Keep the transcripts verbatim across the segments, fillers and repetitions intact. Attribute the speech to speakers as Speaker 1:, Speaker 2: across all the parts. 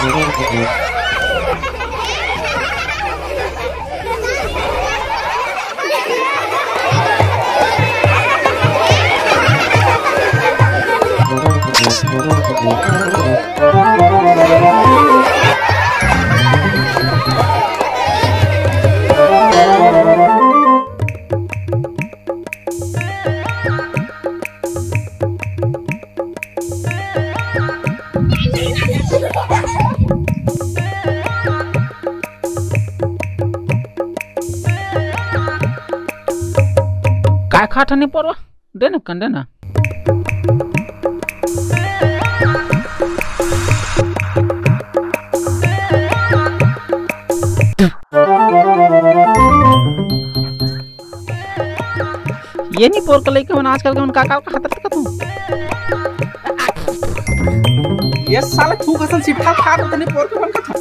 Speaker 1: काय खाट नहीं परवा दे ना कंदे ना ये नहीं पोर कलई के मन आजकल के मन का का खाता तक तू
Speaker 2: ये साले तू कसन सिट्ठा खा तो नहीं पोर के मन खाता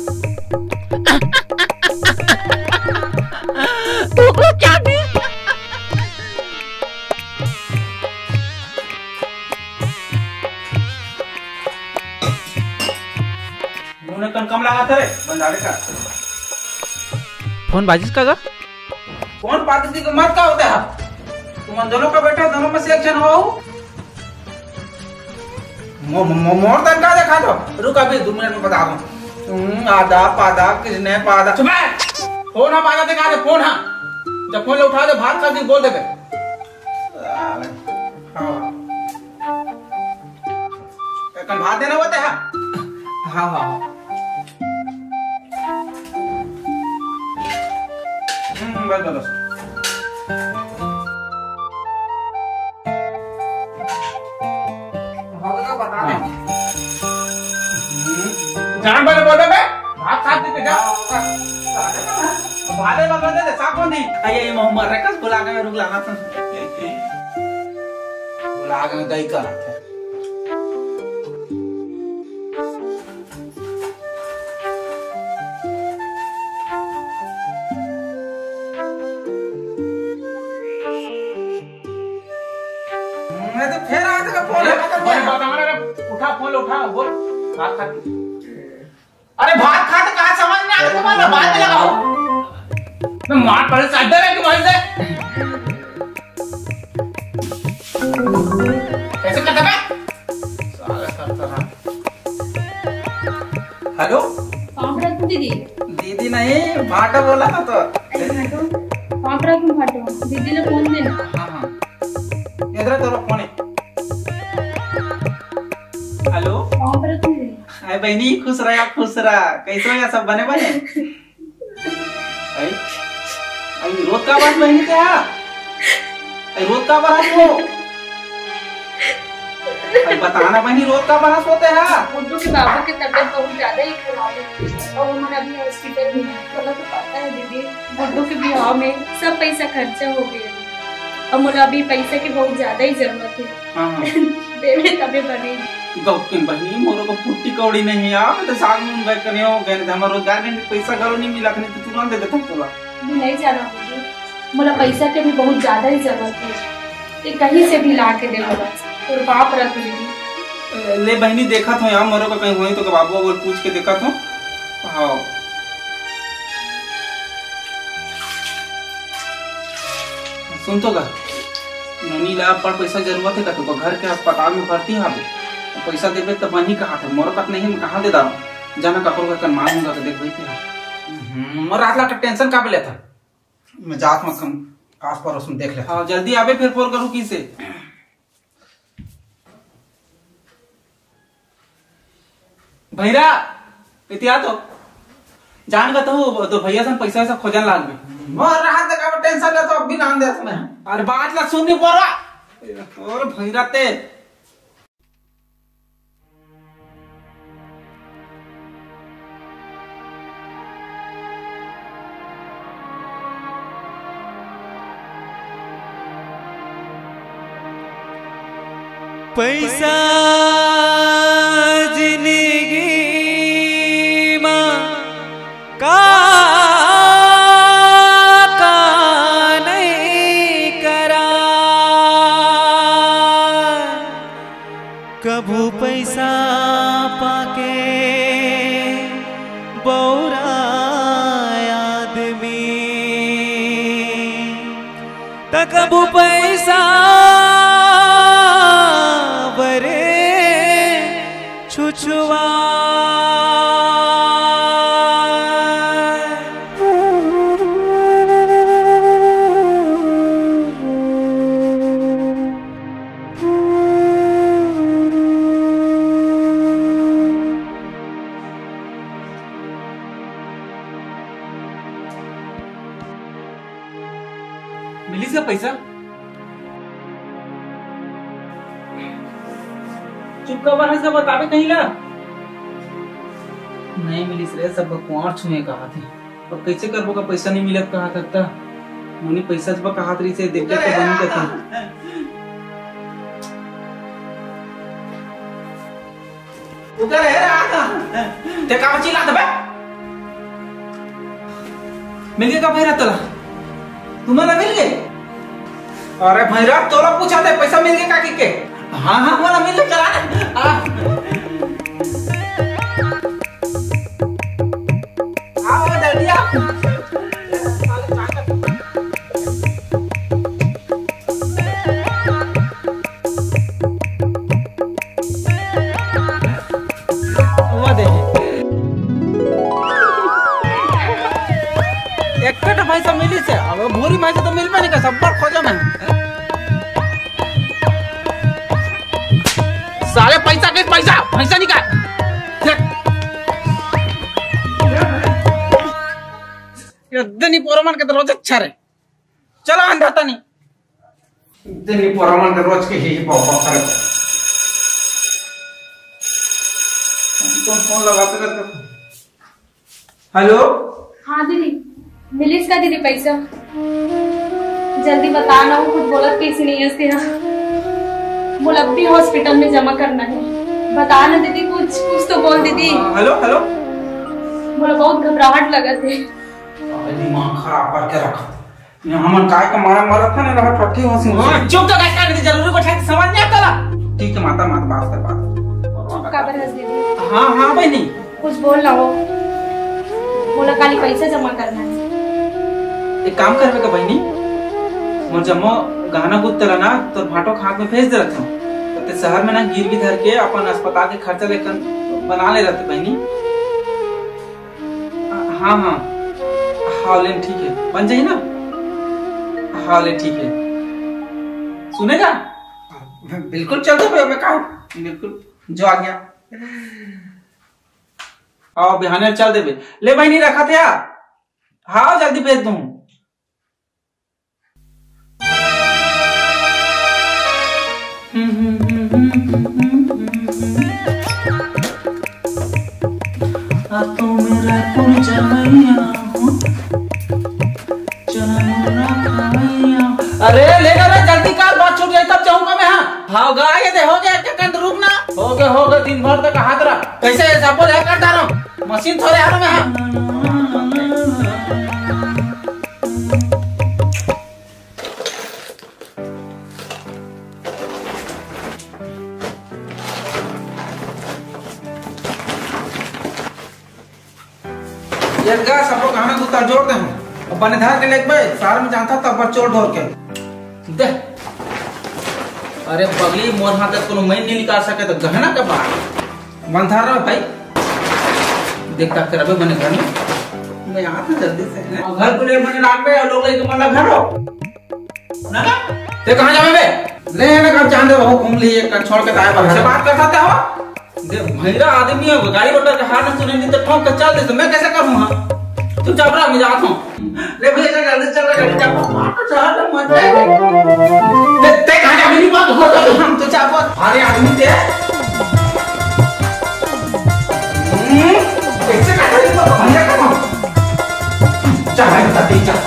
Speaker 1: तू को चाबी
Speaker 2: मुने कन कम लगा था रे बंदारे का
Speaker 1: फोन बाजिस का गा
Speaker 2: कौन पार्टी का मत का होता है तुम दोनों का बेटा दोनों में से एक जन हो मो मो मोर तन का देखा दो रुक अभी दो मिनट में बता दूं आधा पादा किसने पादा चुप है फोन आप आजा दिखा दे फोन हां जब फोन उठा दे भात खा दी बोल दे हां कल भात देना होता है हां हां हम्म बस बस जान बोले बोले बे भात खा दे जा भाले लगा दे साको नहीं अये ये मोहम्मद रकस बुला के रुक लगा था बुला के गई का मैं तो फिर आ का फोन उठा फोन उठा बोल भात खा अरे भात खा तो कहां समझ नहीं आता तुम्हारा भात में लगाओ मैं मार पड़े साइड है कि भाई से कैसे करता मैं साला करता रहा हेलो
Speaker 3: कहां पर तुम दीदी
Speaker 2: दीदी नहीं भाटा बोला था तो
Speaker 3: कहां पर तुम भाटो दीदी ने फोन देना
Speaker 2: हां हां इधर तेरा फोन है हेलो
Speaker 3: कहां पर तुम
Speaker 2: अरे बहनी खुश रहा खुश रहा कैसे हो या सब बने बने आई आई रोज का बात बहनी ते आई रोज का बात हो आई बताना बहनी रोज का बात होते हैं
Speaker 3: उनको के बाबू की तबीयत बहुत ज्यादा ही खराब है और उन्होंने अभी हॉस्पिटल में है तो तो पता है दीदी बुड्ढू के ब्याह में सब पैसा खर्चा हो गया और मुझे अभी पैसे की बहुत ज्यादा ही जरूरत है हां देवे तबे बनेगी
Speaker 2: गौकिन बहनी मोरो को पुट्टी कौड़ी नहीं है आप तो साग में बैठ कर हो गए हमारा रोजगार में पैसा घरों नहीं मिला नहीं तो तुरंत दे देता तोला
Speaker 3: नहीं जाना मुझे मुझे पैसा के भी बहुत ज्यादा ही जरूरत है ये कहीं से भी ला के दे बोला और बाप रख ली
Speaker 2: ले बहनी देखा था यार मोरो को कहीं हुई तो बाबू वो पूछ के देखा था हां सुन तो गा ननी ला पर पैसा जरूरत है का तो घर के अस्पताल में भर्ती है पैसा देबे तो बनी कहा था मोर कत नहीं कहां दे दाओ जाना कपड़ का कन मांगूंगा तो देख बैठे हम मोर रात ला का टेंशन का ले था मैं जात में कम आस पड़ोस में देख ले हां जल्दी आवे फिर फोन करूं की से भैरा इतिया तो जान का तो तो भैया सन पैसा सब खोजन लाग में मोर रात का टेंशन ले तो अब भी नाम दे मैं अरे बात ला सुन नहीं पड़ा और भैरा ते
Speaker 4: पैसा जिंदगी मां का का नहीं करा कभू पैसा पाके कबू पैसा बरे छुछुआ
Speaker 2: मिली से पैसा चुप का बना से बतावे कहीं ला नहीं मिली रे सब कुआर छुए कहा थे और कैसे करबो का पैसा नहीं मिलत कहा तक मुनी पैसा जब कहा तरी से देख के तो बनी के थे उधर है आ ते का चिल्ला दबे मिल गया का भैरा तला तुम्हारा मिल गए अरे भैरा तोरा पूछा थे पैसा मिल गया काकी के हाँ हाँ वाला मिल गया चला आ आओ जल्दी आओ एक पैसा मिली से अब भूरी पैसा तो मिल पाने का सब पर खोजा मैं सारे पैसा के पैसा पैसा निकाल इतनी पोरमान के तो रोज अच्छा रे चलो अंधाता नहीं इतनी पोरमान के रोज के ही पाप करे कौन फोन लगाते रहते हेलो
Speaker 3: हाँ दीदी मिली इसका दीदी पैसा जल्दी बता ना वो कुछ बोलत कैसे नहीं है तेरा बोल अब भी हॉस्पिटल में जमा करना है बता ना दीदी कुछ कुछ तो बोल दीदी
Speaker 2: हेलो हेलो
Speaker 3: बोला बहुत घबराहट लगा थे
Speaker 2: दिमाग खराब करके रखा यहाँ मन काय का मारा मारा था ना रहा ठट्ठी हंसी हां चुप तो काय करने जरूरी को ठेक समझ नहीं आता ठीक है माता माता बात कर बात
Speaker 3: चुप का बर हंस दीदी
Speaker 2: हां हां बहनी
Speaker 3: कुछ बोल ना हो बोला खाली पैसा जमा करना है
Speaker 2: एक काम करवे का बहनी मोर जमो गहना गुद तला ना तो भाटो खाक में भेज दे रखे हो तो शहर में ना गिर भी धर के अपन अस्पताल के खर्चा लेकर बना ले रहते बहनी हाँ हाँ हाँ लेन ठीक है बन जाइए ना हाँ लेन ठीक है सुनेगा बिल्कुल चल दो मैं कहा बिल्कुल जो आ गया आओ बिहाने चल देवे ले बहनी रखा थे हाँ जल्दी भेज दूं तो मेरा तुम जमैया अरे लेगा रे जल्दी काल बात छूट जाए तब जाऊंगा मैं हाँ हाँ गाय दे हो गया क्या कंद रुकना हो गया हो गया दिन भर तक हाथ रहा कैसे सब बोले करता रहा मशीन थोड़े आ रहा मैं हाँ ये गा सब लोग खाना गुत्ता जोड़ दे हम बने धार के लेके भाई सार में जानता तब पर चोर ढोर के दे अरे बगली मोर हाथ तक कोनो मैं नहीं निकाल सके तो गहना के बाहर मन धार रहा भाई देखता कर अबे बने घर में मैं आता जल्दी से घर को ले मने लाग पे लोग लेके मन घर हो ना ना ते कहां जावे बे ले ना कर चांद हो घूम लिए कर छोड़ के दाए बाहर से बात करता था हो दे भैरा आदमी है गाड़ी मोटर का हाथ सुने नहीं तो ठोक के चल दे तो मैं कैसे करूं हां तू जबरा मैं जाता हूं ले भैया जल्दी चल रहा गाड़ी चापो मार चढ़ मत ते ते कहां जा मेरी बात हो तो हम तो चापो अरे आदमी ते कैसे कर रही हो भैया करो चल भाई बता दे चल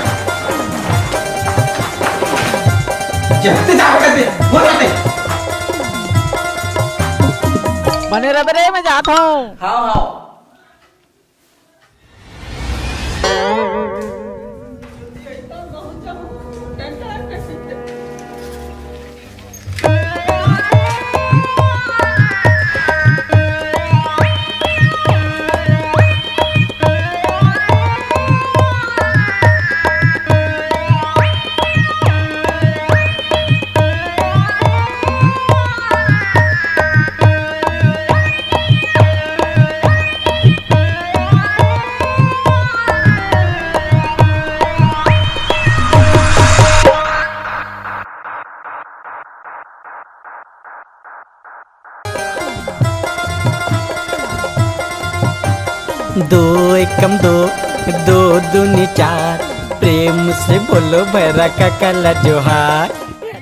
Speaker 2: जल्दी जा दे बोल दे
Speaker 1: बने रह रे मैं जाता हूँ
Speaker 2: हाँ हाँ
Speaker 5: दो एकम दो, दो दूनी चार, प्रेम से बोलो भैरा का कला जोहार।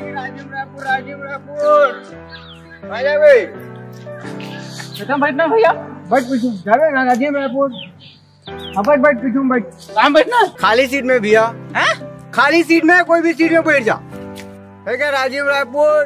Speaker 2: बैठना भैया,
Speaker 6: बैठ पीछू जावे ना राजीव रायपुर। हाँ बैठ बैठ पीछू बैठ।
Speaker 2: कहाँ बैठना?
Speaker 6: खाली सीट में भैया।
Speaker 2: हैं?
Speaker 6: खाली सीट में, कोई भी सीट में बैठ जा। है क्या राजीव रायपुर?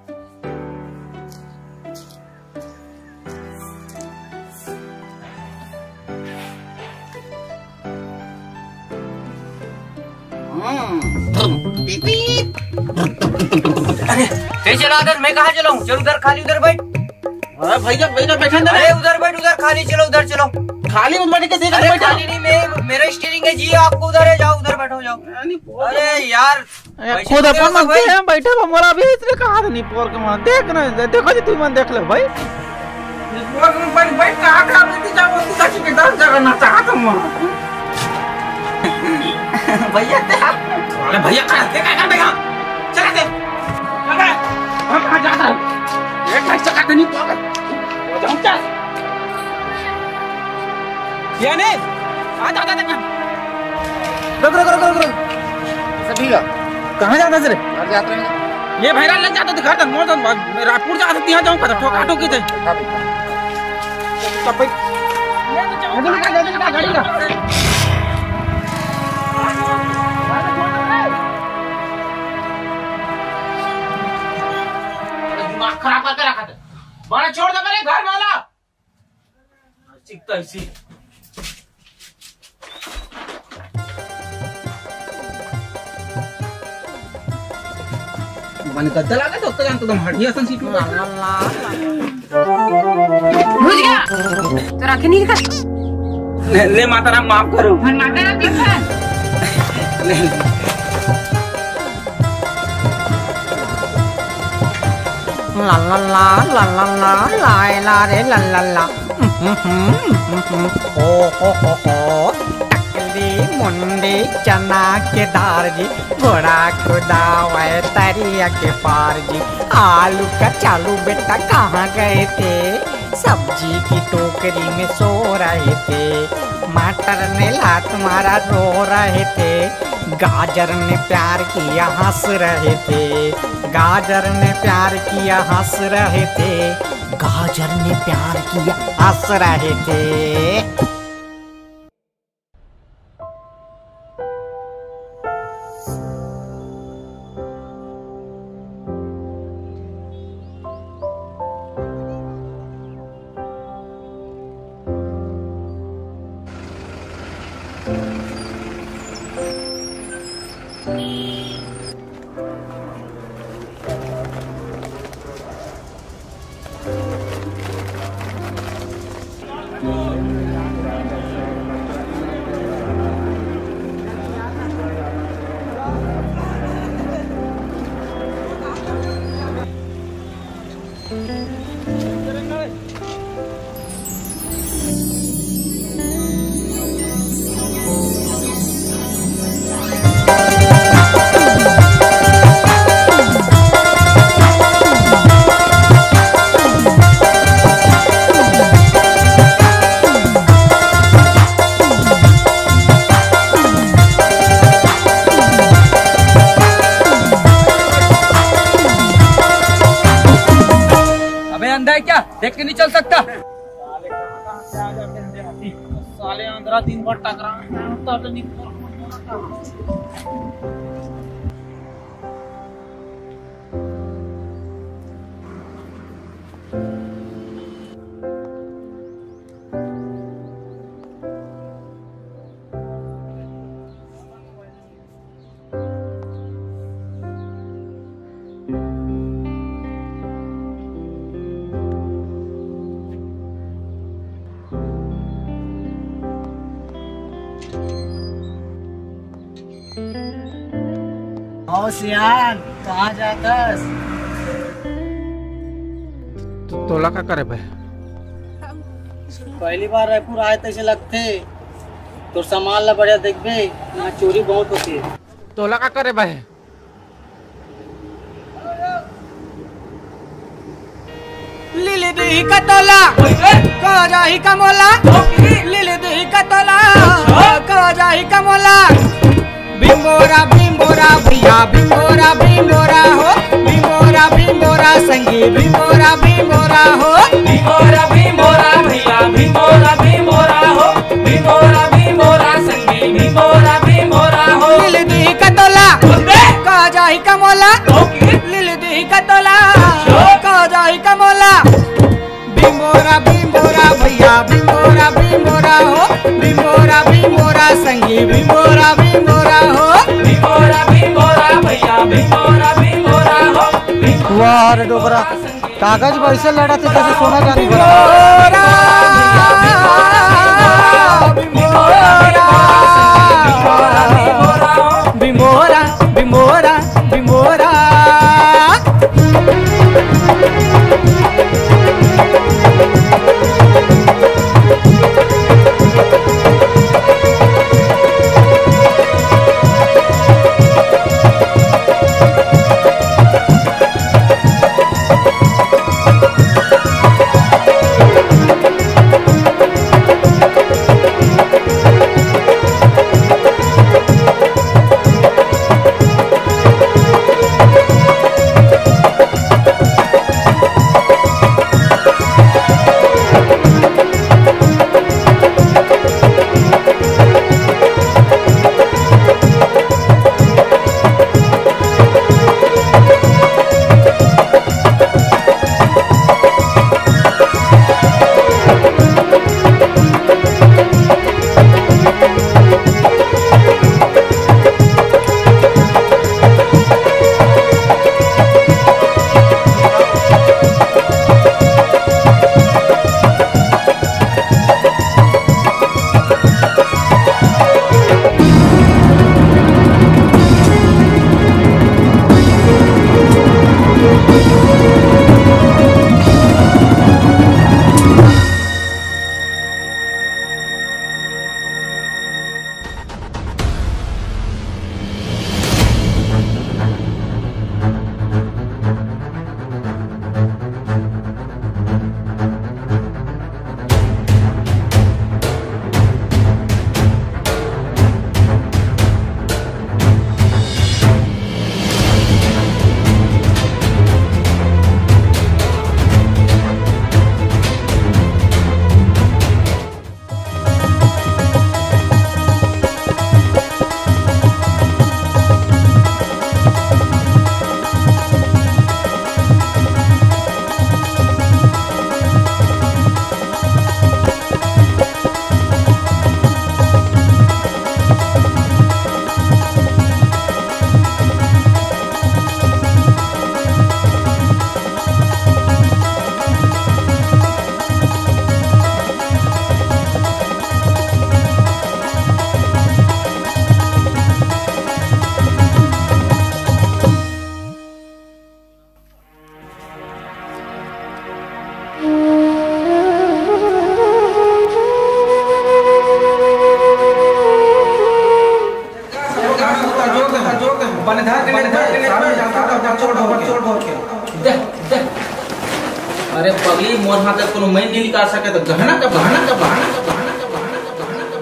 Speaker 5: अरे चलो आदर, मैं कहाँ चलाऊं? चल उधर खाली, उधर बैठ।
Speaker 2: अरे भैया भैया बैठा ना।
Speaker 5: अरे उधर बैठ, उधर खाली, चलो उधर चलो।
Speaker 2: खाली मत बैठ के देख।
Speaker 5: अरे खाली नहीं, मैं मेरा स्टीयरिंग है जी, आपको उधर है, जाओ उधर बैठो जाओ। अरे यार
Speaker 1: खुद अपन मांगते हैं बैठे मोरा भी इसलिए कहा था नहीं पोर के मन देख ना देखो जी, तुम मन देख लो भाई।
Speaker 2: पोर के बैठ बैठ कहाँ कहाँ बैठी जाओ, तू काची के दस जगह ना चाहता हूँ भैया। अरे भैया कहाँ देखा कर देगा, चला दे। हम कहाँ जाता है? एक भाई चका नहीं तो वो जाऊँ क्या? ये नहीं आ जाता है। रुक रुक रुक रुक रुक सभी का कहाँ जाता है? घर जाते हैं ये भैरा लग जाता दिखा था मोर तो रायपुर जाता यहाँ जाऊँ कहाँ ठोका ठोकी थे तब भाई गाड़ी का खराब करके रखा था। बड़ा छोड़ दे मेरे घर वाला चिकता इसी। मैंने कद्दा लगा तो उसका जान तो दम हटिया सन सीट में
Speaker 7: बुझ गया तो रख नहीं कर
Speaker 2: ले, ले माता राम माफ करो।
Speaker 7: माता राम की
Speaker 2: ले
Speaker 5: ला ला ला ला ला ला ला ला रे ला ला ला हो हो हो हो टकली मुंडी चना के दार जी, घोड़ा खुदावे तरिया के पार जी। आलू का चालू बेटा कहाँ गए थे? सब्जी की टोकरी में सो रहे थे। मटर ने लात मारा रो रहे थे। गाजर ने प्यार किया हंस रहे थे। गाजर ने प्यार किया हंस रहे थे। गाजर ने प्यार किया हंस रहे थे।
Speaker 2: देख के नहीं चल सकता। साले आंध्रा दिन भर टकरा तो नहीं।
Speaker 6: सियान कहाँ जातस?
Speaker 1: तो तोला का करे भाई?
Speaker 6: पहली बार रायपुर आए तैसे लगते तो सामान ला बढ़िया देखबे, यहाँ चोरी बहुत होती है।
Speaker 1: तोला का करे भाई?
Speaker 5: लीली दी का तोला, को रही का मोला, लिल दी कतला का जाई कमला बिंबोरा बिंबोरा भैया बिंबोरा बिंबोरा हो बिंबोरा बिंबोरा संगी बिंबोरा बिंबोरा हो
Speaker 8: बिंबोरा बिंबोरा भैया बिंबोरा बिंबोरा हो बिंबोरा बिंबोरा संगी बिंबोरा बिंबोरा हो
Speaker 5: लिल दी कतला का जाई कमला लिल दी कतला का जाई कमला बिंबोरा बिंबोरा भैया बिंबोरा बिंबोरा हो बिंबोरा बिंबोरा संगी बिंबोरा बिंबोरा हो
Speaker 8: बिंबोरा बिंबोरा भैया बिंबोरा बिंबोरा हो
Speaker 6: वाह रे डोकरा कागज वैसे लड़ा थे जैसे सोना चांदी
Speaker 5: बिंबोरा बिंबोरा बिंबोरा बिंबोरा
Speaker 2: अरे पगली मोर हाथ कोनो मैं नहीं निकाल सके तो गहना का बहाना का बहाना का बहाना का बहाना का बहाना का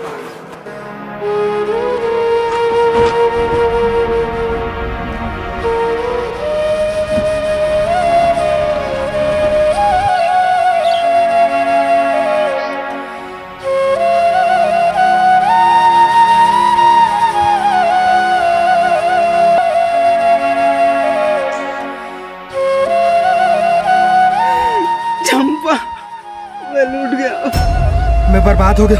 Speaker 1: मैं बर्बाद हो गया।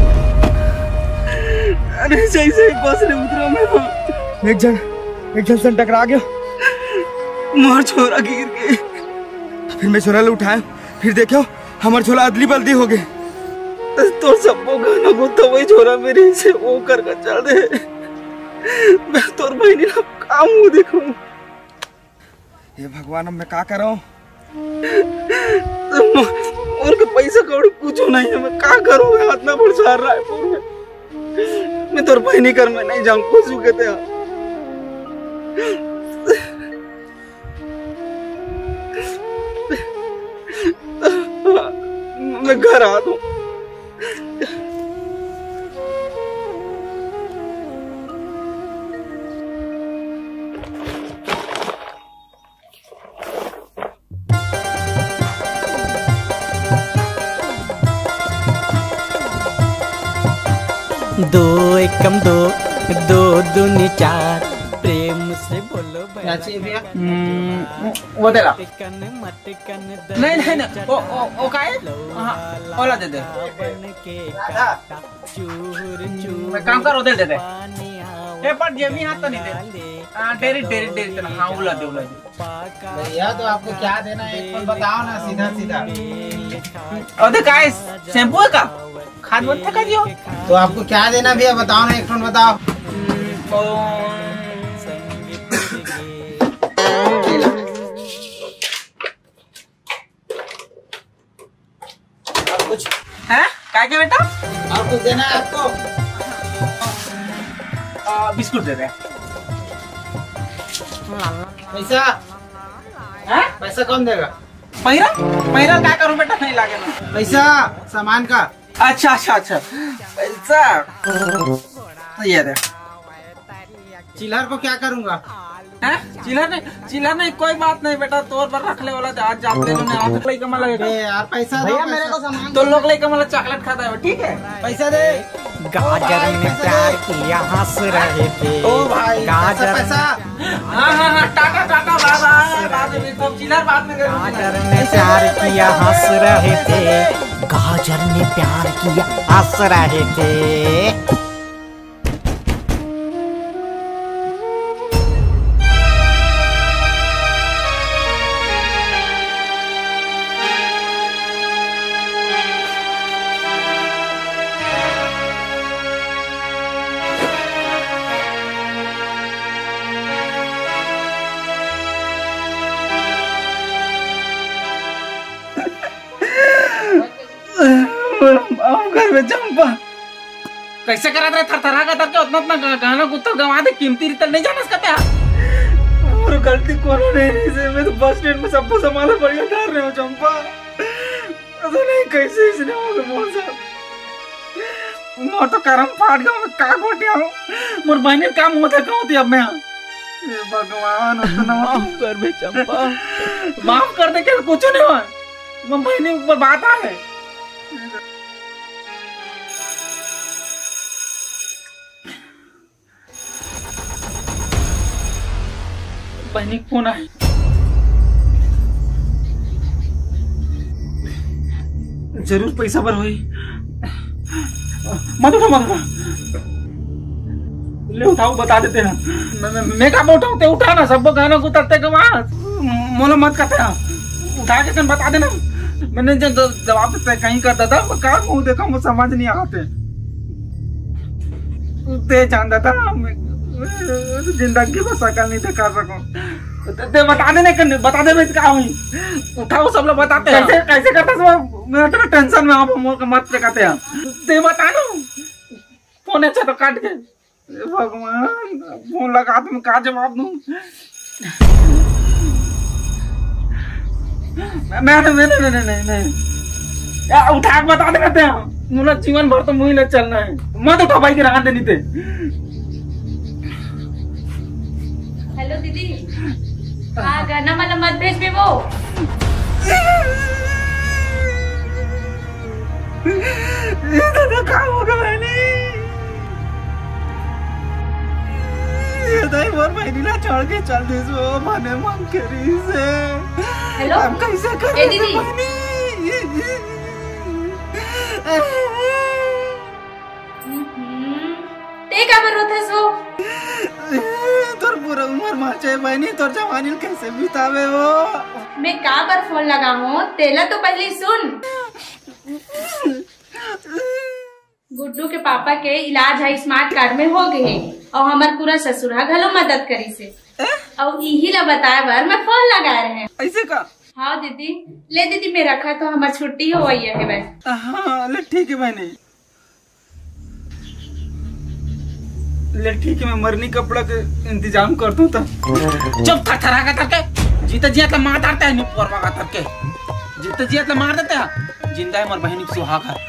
Speaker 1: अरे जैसे ही बस ने उतरा मैं एक जन एक जन से टकरा गया, मोर छोरा गिर गए। फिर मैं छोरा ले उठाया, फिर देखो हमार छोरा अदली बल्दी हो गए। तो सबको गाना को तो वही छोरा मेरे से वो कर कर चल दे। मैं तोर बहनी ना काम हूँ देखो। ये भगवान अब मैं क्या कर रहा हूँ? और के पैसा कौड़ी कुछ नहीं है, मैं क्या करूँ? हाथ ना बढ़ सार रहा है। मैं तोर बहनी कर मैं नहीं जाऊँ कुछ कहते हैं। मैं घर आ दूँ।
Speaker 5: दो एकम दो, दो दूनी चार, प्रेम से बोलो
Speaker 6: क्या चाहिए भैया?
Speaker 2: वो दे ला।
Speaker 5: मटकन मटकन
Speaker 2: नहीं नहीं नहीं ओ ओ ओ का है? हाँ ओला दे दे।
Speaker 5: चूर चूर
Speaker 2: मैं काम कर वो दे दे दे। ए पर जेबी हाथ तो नहीं दे। हाँ डेरी डेरी डेरी तो हाँ उला दे उला दे।
Speaker 6: भैया तो आपको क्या देना है एक बार बताओ ना सीधा सीधा।
Speaker 2: और दे काय शैम्पू है का? खाद बत्ता का दियो।
Speaker 6: तो आपको क्या देना भैया बताओ ना एक फोन बताओ।
Speaker 2: और कुछ है काय के बेटा?
Speaker 6: और कुछ देना है आपको?
Speaker 2: आ, बिस्कुट दे दे।
Speaker 6: पैसा
Speaker 2: हैं?
Speaker 6: पैसा कौन देगा?
Speaker 2: पैरा पैरा क्या करूं बेटा नहीं लागे ना।
Speaker 6: पैसा सामान का।
Speaker 2: अच्छा अच्छा अच्छा पैसा ये दे।
Speaker 6: चिल्हर को क्या करूंगा?
Speaker 2: हैं? चिल्हर नहीं चिल्हर नहीं कोई बात नहीं बेटा तोर पर रख ले वाला आज जाते लोग ने आज कोई कमा लगेगा।
Speaker 6: ए यार पैसा दो
Speaker 2: भैया मेरे को सामान तो लोग लेके मतलब चॉकलेट खाता है ठीक है
Speaker 6: पैसा दे।
Speaker 5: गाजर ने प्यार किया हंस रहे थे।
Speaker 6: ओ भाई
Speaker 5: गाजर
Speaker 6: पैसा
Speaker 2: हाँ हाँ हाँ टाटा टाटा बाबा बाद में तो चिल्हर बाद में करूंगा।
Speaker 5: गाजर ने प्यार किया हंस रहे थे। गाजर ने प्यार किया हंस रहे थे।
Speaker 2: घर में चंपा कैसे करा रहे थरथरा का करके उतना उतना गाना कुत्ता गवा दे कीमती रितल नहीं जाना सकते और गलती कौन नहीं से मैं तो बस स्टैंड में सबको संभाला बढ़िया डर रहे हो चंपा तो नहीं कैसे इसने हो गया मोर साहब मोर तो करम फाट गया मैं का गोटिया हूं मोर बहन काम होता कहूं थी अब मैं ये भगवान उतना माफ कर बे चंपा माफ कर दे के कुछ नहीं हुआ मैं बहन ऊपर बात आ है बहनी कौन है जरूर पैसा पर हुई मत उठा मत उठा ले उठाओ बता देते ना मैं मैं कब उठाऊं ते उठा ना सबको गाना को उतरते के बाद मोला मत करते उठा के कन बता देना मैंने जब जवाब देते कहीं करता था मैं कहा मुंह देखा मुझे समझ नहीं आते ते जानता था जिंदगी में शकल नहीं दिखा सकूं ते बता देने के बता दे मैं क्या हुई उठाओ सब लोग बताते हैं कैसे कैसे करता सब मैं इतना टेंशन में आप मोर मत कहते हैं ते बता दो फोन अच्छा तो काट के भगवान फोन लगा तो मैं क्या जवाब दूं मैं नहीं नहीं नहीं नहीं नहीं उठा के बता दे कहते हैं मुझे जीवन भर तो मुझे चलना है मत उठा भाई के रहा देनी थे
Speaker 3: हेलो दीदी हाँ गाना वाला मत भेज भी वो
Speaker 2: दादा काम होगा मैंने ये दाई मोर बहनी ला छोड़ के चल दे सो माने मन करी से
Speaker 3: हेलो
Speaker 2: हम कैसे कर
Speaker 3: ए दीदी ते का बर होता सो
Speaker 2: तोर पूरा उम्र माचे बहनी तोर जवानी कैसे बितावे वो
Speaker 3: मैं का पर फोन लगा हूँ तेला तो पहले सुन गुड्डू के पापा के इलाज है स्मार्ट कार्ड में हो गए और हमार पूरा ससुरा घलो मदद करी से और यही ला बताए बार मैं फोन लगा रहे हैं
Speaker 2: ऐसे का
Speaker 3: हाँ दीदी ले दीदी मैं रखा तो हमारी छुट्टी हो गई है बस
Speaker 2: हाँ ले ठीक है बहनी ले ठीक है मैं मरनी कपड़ा के इंतजाम कर दूं तो चुप थरथरा का करके जीता जिया तो मार डालता है परवा का करके जीता जिया तो मार देता है जिंदा है मोर बहनी की सुहाग है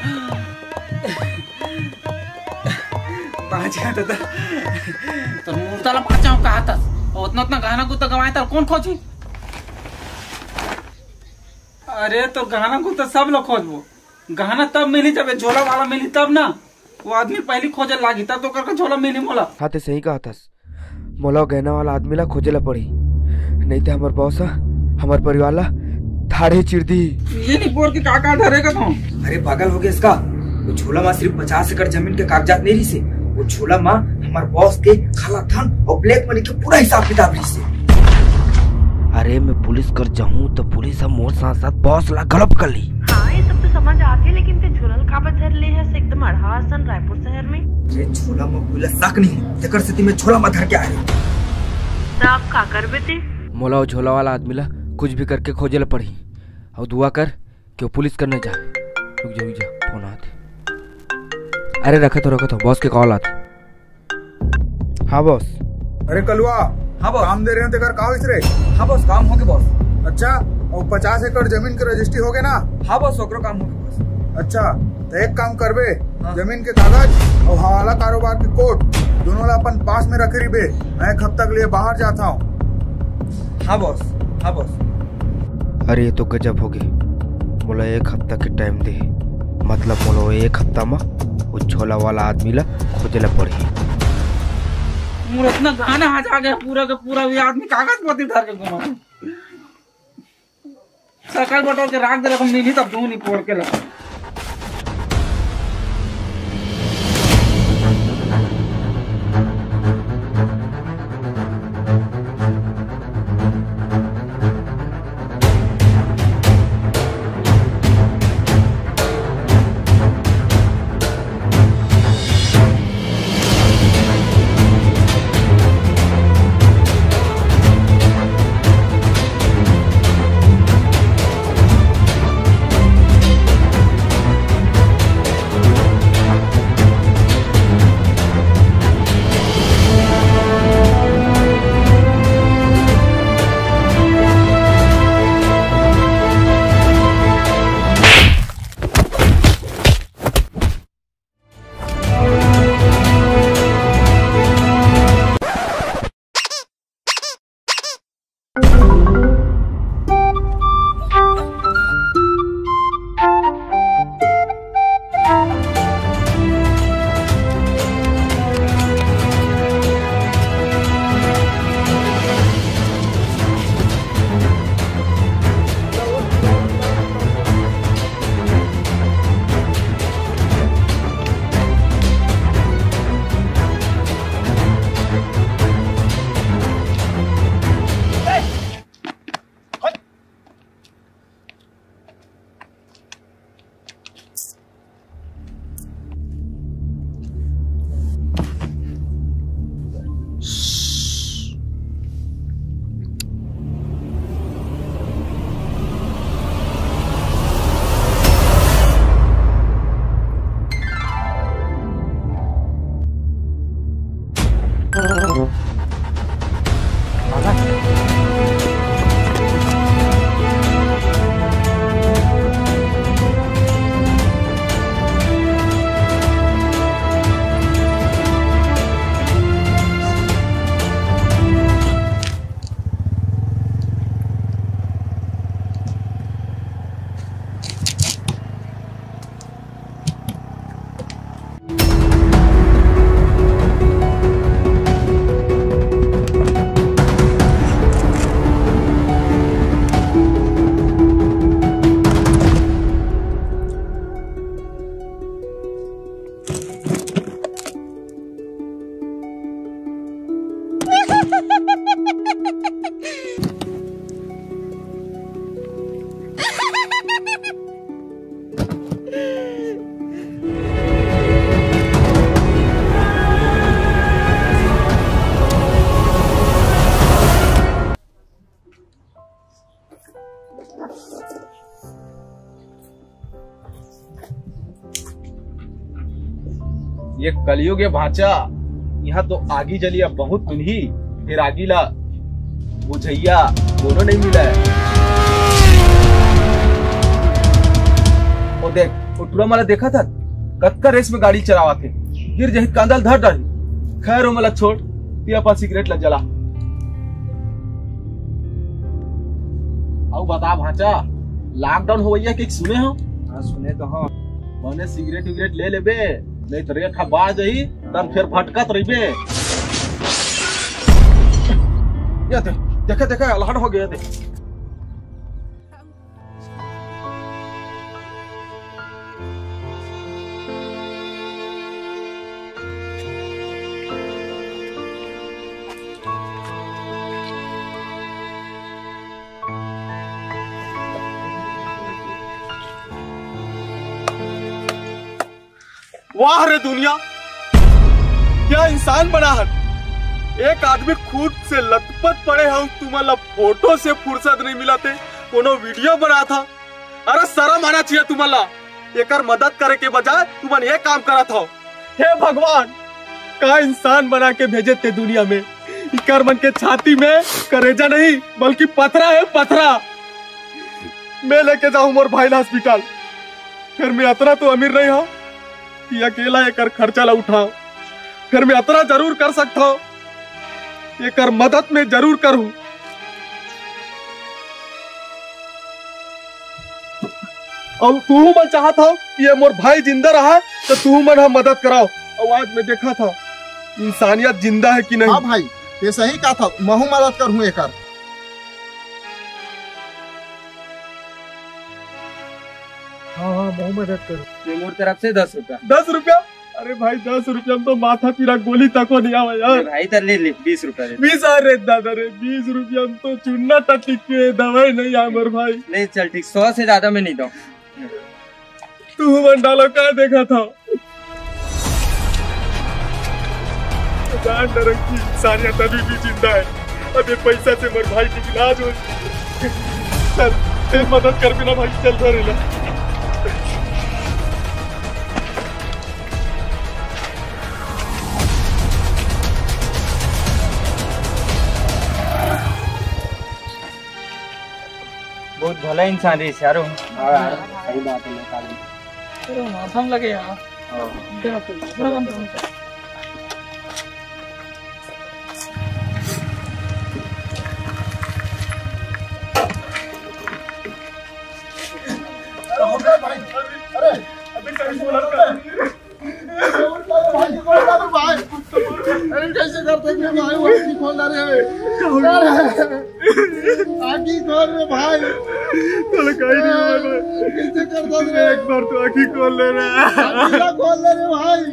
Speaker 2: पांच आता था तो मूर्ता ला पांचा कहा था उतना उतना गाना को तो गवाया था कौन खोजी अरे तो गाना को तो सब लोग खोजबो गाना तब मिली जब झोला वाला मिली तब ना वो आदमी पहले खोजल लागी तब तो करके झोला मिली मोला।
Speaker 1: हाँ ते सही कहा था मोला गहना वाला आदमी ला खोजे ला पड़ी, नहीं तो हमार बॉस हमार परिवार ला धाड़े चिर दी।
Speaker 2: ये नहीं बोल के का का धरेगा तुम?
Speaker 1: अरे पागल हो गया इसका। वो झोला माँ सिर्फ पचास एकड़ जमीन के कागजात नहीं रही से, वो झोला माँ हमारे बॉस के खाला धन और ब्लैक मनी के पूरा हिसाब किताब रही से। अरे मैं पुलिस कर जाऊँ तो पुलिस हम मोर साथ साथ बॉस ला गलप कर ली।
Speaker 9: हाँ ये सब तो समझ आते हैं, लेकिन ते झोलल का बधर ले है से एकदम अड़हासन रायपुर शहर में।
Speaker 1: अरे झोला माँ कोई शक नहीं तेकर स्थिति में झोला माँ धर के आए।
Speaker 9: तो आप का करबे थे?
Speaker 1: मोला वो झोला वाला आदमी ला कुछ भी करके खोजे ला पड़ी और दुआ कर कि वो पुलिस करने जाए। रुक जा रुक जा फोन आते। अरे रखे तो रखे तो बॉस के कॉल आते। हाँ बॉस।
Speaker 10: अरे कलुआ।
Speaker 1: हाँ बॉस।
Speaker 10: काम दे रहे हैं तेकर का विसरे?
Speaker 1: हाँ बॉस काम हो गए बॉस।
Speaker 10: अच्छा और पचास एकड़ जमीन के रजिस्ट्री हो गए ना?
Speaker 1: हाँ बॉस ओकरो काम हो गए बॉस।
Speaker 10: अच्छा तो एक काम करबे, हाँ। जमीन के कागज और हवाला कारोबार की कोर्ट दोनों ला अपन पास में रखे रिबे। मैं एक हफ्ता के लिए बाहर जाता हूँ।
Speaker 1: हाँ बॉस। हाँ बॉस। अरे ये तो गजब हो गई। बोला एक हफ्ता के टाइम दे, मतलब बोलो एक हफ्ता में वो झोला वाला आदमी ला खोजे ला पड़ी।
Speaker 2: मुझे इतना गाना आ जा गया पूरा का पूरा, ये आदमी कागज पत्ती धर के घुमा सकल बटोर के राख दे रखा मिली तब दो नहीं फोड़ के लगा।
Speaker 11: ये कलयुग है भाचा, यहाँ तो आगी जली अब बहुत तुनही, फिर आगी ला बुझैया दोनों नहीं मिला है। और देख उठुरा माला देखा था कत्का रेस में गाड़ी चलावा थे, गिर जही कांदल धर डाली। खैर वो मला छोड़ तिया पास सिगरेट लग जला। आओ बता भाचा, लॉकडाउन हो गया कि सुने हो?
Speaker 1: हाँ सुने तो हाँ।
Speaker 11: मैंने सिगरेट विगरेट ले ले बे, नहीं तो रेखा बाढ़ जाई तब फिर भटकत रहिबे।
Speaker 1: ये दे देखे देखे अलहड़ हो गया दे। वाह रे दुनिया, क्या इंसान बना है। एक आदमी खुद से लथपथ पड़े हम, तुम्हारा फोटो से फुर्सत नहीं मिला थे, कोनो वीडियो बना था। अरे शर्म आना चाहिए तुम्हारा, एकर मदद करे के बजाय तुमने ये काम करा था। हे भगवान, का इंसान बना के भेजे थे दुनिया में। इकर मन के छाती में करेजा नहीं बल्कि पथरा है, पथरा। मैं लेके जाऊं मोर भाई हॉस्पिटल, फिर मैं अतरा तो अमीर नहीं हूं कि अकेला एकर खर्चा ला उठाओ। फिर मैं अतरा जरूर कर सकता हूँ, एकर मदद में जरूर करूं। और तू मैं चाहता हूँ कि ये मोर भाई जिंदा रहा तो तू मन हम मदद कराओ। और आज मैं देखा था इंसानियत जिंदा है कि नहीं।
Speaker 12: हाँ भाई, ये सही कहा था, मैं मदद करूँ एकर।
Speaker 1: हाँ हाँ बहुत मदद करो।
Speaker 13: ये मोर तरफ से दस रुपया।
Speaker 1: दस रुपया? अरे भाई दस रुपया में तो माथा पीरा गोली तक को नहीं आवा यार।
Speaker 13: भाई तर ले ले बीस रुपया।
Speaker 1: बीस अरे दादा रे बीस रुपया में तो चुनना टटिक के दवाई नहीं आ मोर भाई।
Speaker 13: नहीं चल ठीक, सौ से ज्यादा में नहीं दो।
Speaker 1: तू मन डालो क्या देखा था। जान डर की इंसानियत अभी भी जिंदा है। अब ये पैसा से मोर भाई की इलाज हो। चल तेरी मदद कर बिना भाई, चल धरे ला।
Speaker 13: बहुत भला इंसान है यारो। सही बात है।
Speaker 2: अरे मौसम लगे यार।
Speaker 12: अरे कैसे करते थे भाई, वो आँखी खोल रहे आँखी खोल रहे भाई। कैसे करता थे?
Speaker 1: एक बार तो आँखी खोल ले रहा है।
Speaker 12: खोल ले रहे भाई।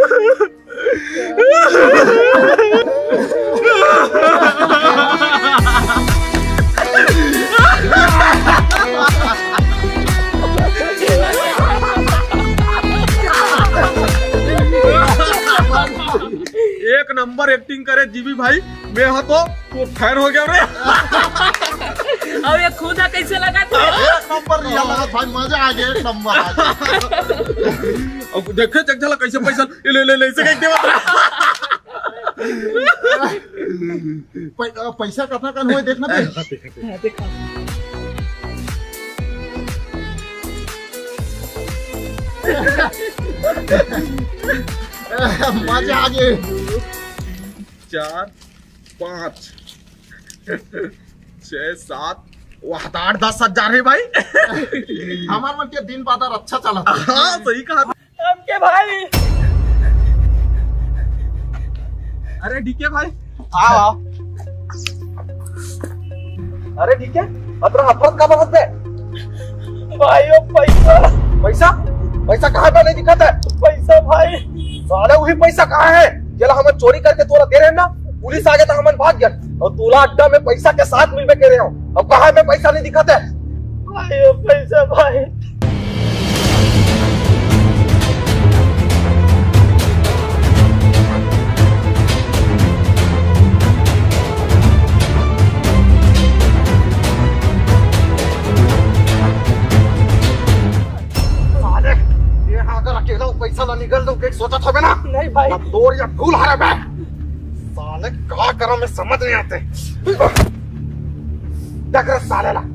Speaker 1: एक नंबर एक्टिंग करे जीवी भाई। मैं हाँ तो, तो फैन हो गया रे।
Speaker 2: अब ये खुदा कैसे लगा था?
Speaker 12: एक नंबर रियल लगा भाई, मजा आ गया, एक नंबर आ गया।
Speaker 1: अब देखे चक झला कैसे पैसा ले ले ले से कैसे
Speaker 12: पैसा कथा कन हुए देखना पे।
Speaker 2: देखा
Speaker 12: मजा आ गए।
Speaker 1: चार पाँच छह सात आठ दस हजार है भाई।
Speaker 12: हमारे मन के दिन बाजार अच्छा चला था।
Speaker 1: हाँ सही कहा।
Speaker 2: के भाई,
Speaker 1: अरे डीके भाई आओ। अरे डीके अतरा हफरत का बहुत है
Speaker 2: भाई। ओ पैसा
Speaker 1: पैसा पैसा कहाँ पे नहीं दिखता है?
Speaker 2: पैसा भाई
Speaker 1: साले वही पैसा कहाँ है? जला हम चोरी करके तोरा दे रहे हैं ना, पुलिस आ गया तो हम भाग गया और तूला अड्डा में पैसा के साथ मिलवे के रहे हो। अब कहाँ में पैसा नहीं दिखाता है
Speaker 2: भाई? ओ पैसा भाई।
Speaker 1: पैसा ना निकल दो के सोचा था ना।
Speaker 2: नहीं भाई,
Speaker 1: अब दौड़ या भूल हारे बे। साले क्या करा मैं समझ नहीं आते। देख रहे साले ला।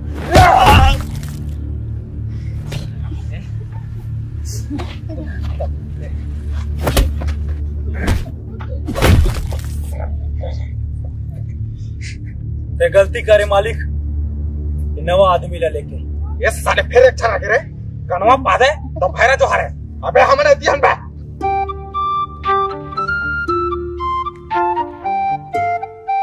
Speaker 13: ते गलती करे मालिक, नवा आदमी ला लेके।
Speaker 1: ये साले फिर एक छना गिरे, कनवा पादे तो भैरा जो हारे। अबे हमने दिया बे।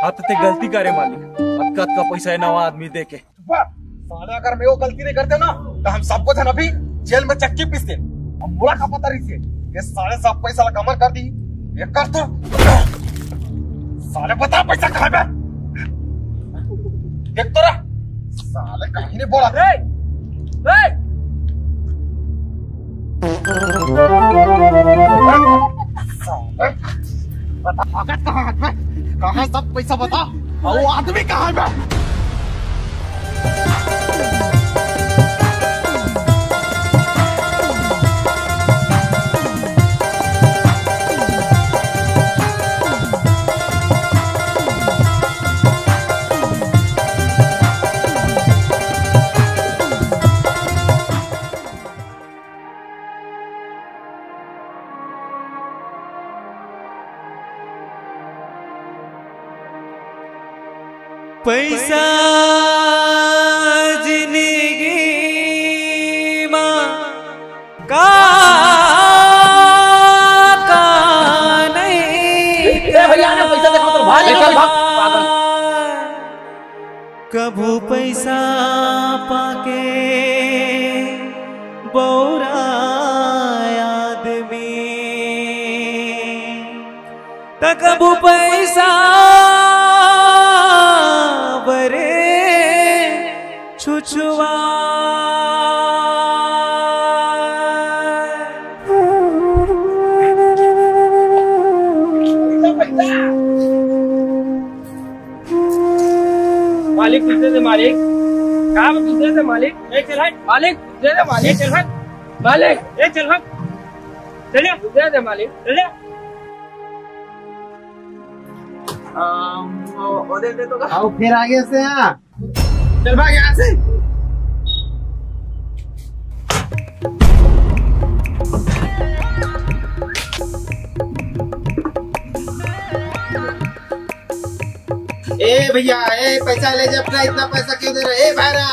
Speaker 11: हाँ तो ते गलती करे मालिक, अक्कत का पैसा है नवा आदमी दे के।
Speaker 1: साले अगर मैं वो गलती नहीं करते ना तो हम सबको जन अभी जेल में चक्की पीसते। हम बुरा का पता रही से ये साले सब पैसा कमर कर दी। ये कर तो साले बता पैसा कहाँ पे? देख तो रहा साले कहीं नहीं बोला। ए, ए! साले बता भगत कहाँ है? कहाँ है सब पैसा बता? और वो आदमी कहाँ है?
Speaker 4: पैसा जिंदगी मां का का नहीं
Speaker 6: भैया ने पैसा देखो तो भाग निकल भाग पागल।
Speaker 4: कभू पैसा पाके बौरा आदमी त कभू पैसा छुछुआ
Speaker 14: मालिक दे दे मालिक, काम दे दे मालिक। ए चल हट मालिक, दे दे मालिक, चल हट मालिक, ए चल हट चलिए दे दे मालिक चलिए।
Speaker 2: ओ दे दे तो
Speaker 6: आओ फिर आगे से यहाँ
Speaker 2: चल भाग यहाँ से।
Speaker 6: ए भैया ए पैसा ले जा अपना, इतना पैसा क्यों दे रहे? ए भाईरा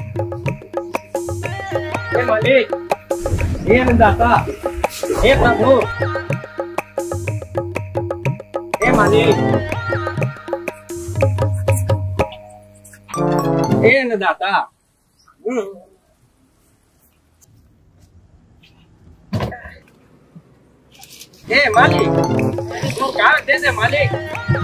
Speaker 14: ए मालिक, ए अन्नदाता, ए प्रभु, ए मालिक, ए अन्नदाता, ए मालिक, तू क्या दे दे मालिक।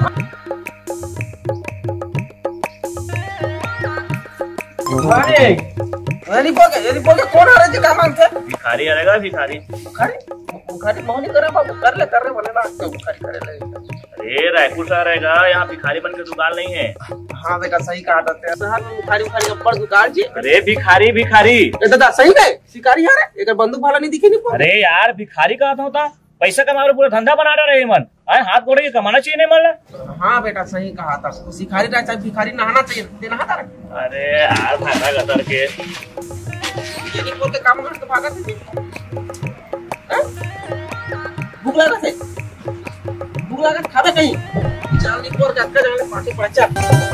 Speaker 14: मालिक
Speaker 2: अरे बोल के अरे बोल के कौन आ रहा है? क्या मांगते?
Speaker 15: भिखारी आएगा भिखारी।
Speaker 2: भिखारी भिखारी मोहनी करे बाबू, कर ले कर ले बोले ना भिखारी करे ले।
Speaker 15: अरे रायपुर से रहेगा, यहाँ भिखारी बन के दुकान नहीं है।
Speaker 2: हाँ देखा सही कहा था शहर में भिखारी भिखारी अब्बड़ दुकान जी।
Speaker 15: अरे भिखारी भिखारी
Speaker 2: ए दादा सही है, शिकारी यार एक बंदूक भाला नहीं दिखी नहीं।
Speaker 15: अरे यार भिखारी कहा था होता, पैसा कमा रहे पूरा धंधा बना रहे मन, आए हाथ गोड़े कमाना चाहिए नहीं मन।
Speaker 2: हाँ बेटा सही कहा था, शिकारी रहा चाहे भिखारी नहाना चाहिए, नहाता रहे।
Speaker 15: अरे यार भागा गतर के
Speaker 2: ये नहीं बोल के काम कर तो भागा थे। भूख लगा थे, भूख लगा खावे कहीं चल नहीं बोल जाता जंगल पार्टी पहुंचा।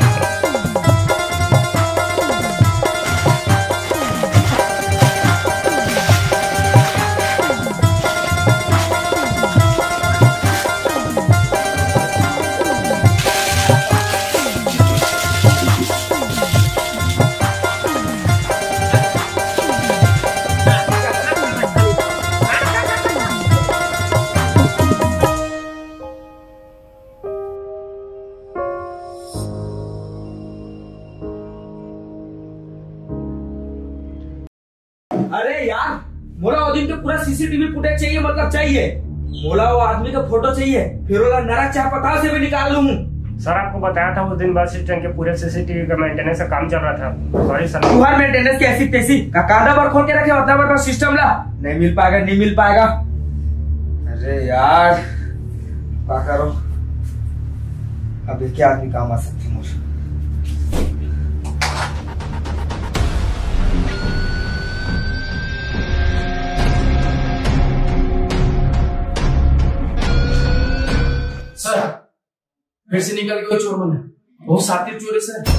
Speaker 16: अरे यार मोला वो दिन के पूरा सीसीटीवी फुटेज चाहिए, मतलब चाहिए। मोला वो आदमी का फोटो चाहिए, फिर वाला नरा चाह पता से भी निकाल लूँ।
Speaker 14: सर आपको बताया था उस दिन बस स्टैंड के पूरे सीसीटीवी का मेंटेनेंस का काम चल रहा था। Sorry sir.
Speaker 16: तुम्हारे मेंटेनेंस की ऐसी तैसी का कादा बार खोल के रखे, उतना बार सिस्टम ला नहीं मिल पाएगा, नहीं मिल पाएगा। अरे यार क्या करो, अभी क्या आदमी काम आ सकती मुझे। सर फिर से निकल गए चोर बने, बहुत सातिर चोर है सर।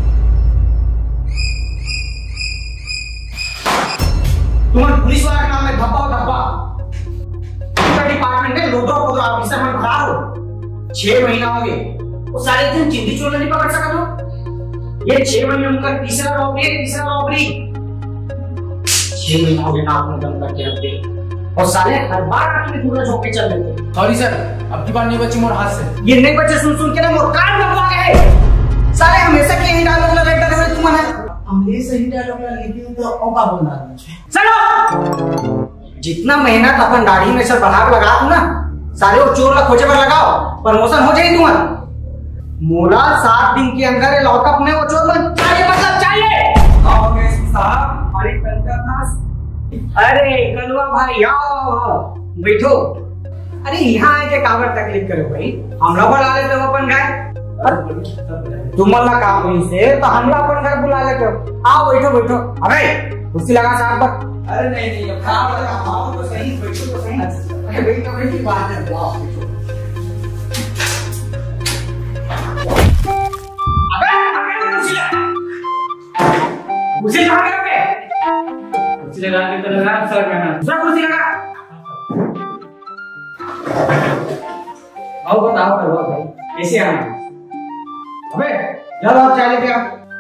Speaker 2: तुम्हारा पुलिस वाला नाम है धब्बा धब्बा, डिपार्टमेंट में लोटो को ऑफिसर में खड़ा हो। छह महीना हो गए
Speaker 17: वो सारे दिन चिंदी चोर नहीं पकड़ सका तो ये छह महीने उनका तीसरा रॉबरी तीसरा रॉबरी छह महीने हो गए ना आपने दम करके रख दे और साले हर बार आपके पूरा झोंके चल रहे थे।
Speaker 2: सॉरी सर, अब की बार नहीं बची मोर हाथ से।
Speaker 17: ये नहीं बच्चे सुन सुन के ना मोर कान में आ गए। साले हमेशा के ही डायलॉग लगाते रहे तुम ना। हमेशा ही डायलॉग लेकिन तो औका बोलना है। चलो जितना मेहनत अपन दाढ़ी में सर बढ़ा के लगा दूं ना सारे वो चोर ला खोजे पर लगाओ प्रमोशन हो जाए तुम्हारा। मोला सात दिन के अंदर लॉकअप में वो चोर बन चाहिए मतलब चाहिए।
Speaker 16: आओगे साहब हमारी तनख्वाह था।
Speaker 17: अरे कलवा भाई आओ बैठो। अरे यहाँ आके काबर तकलीफ करो भाई, हम लोग बुला लेते हो अपन घर। तुम्हारा काम नहीं से तो हम लोग अपन घर बुला लेते हो। आओ बैठो बैठो। अबे कुर्सी लगा साहब पर।
Speaker 16: अरे नहीं नहीं अब आओ तो सही, बैठो तो सही। अरे बैठो बैठो बात है।
Speaker 17: कुर्सी कहाँ करोगे?
Speaker 2: कुर्सी लगा के तो लगा सर में हां
Speaker 17: दूसरा कुर्सी लगा। आओ बताओ करो भाई कैसे आना। अबे चलो आप चाय लेके आओ।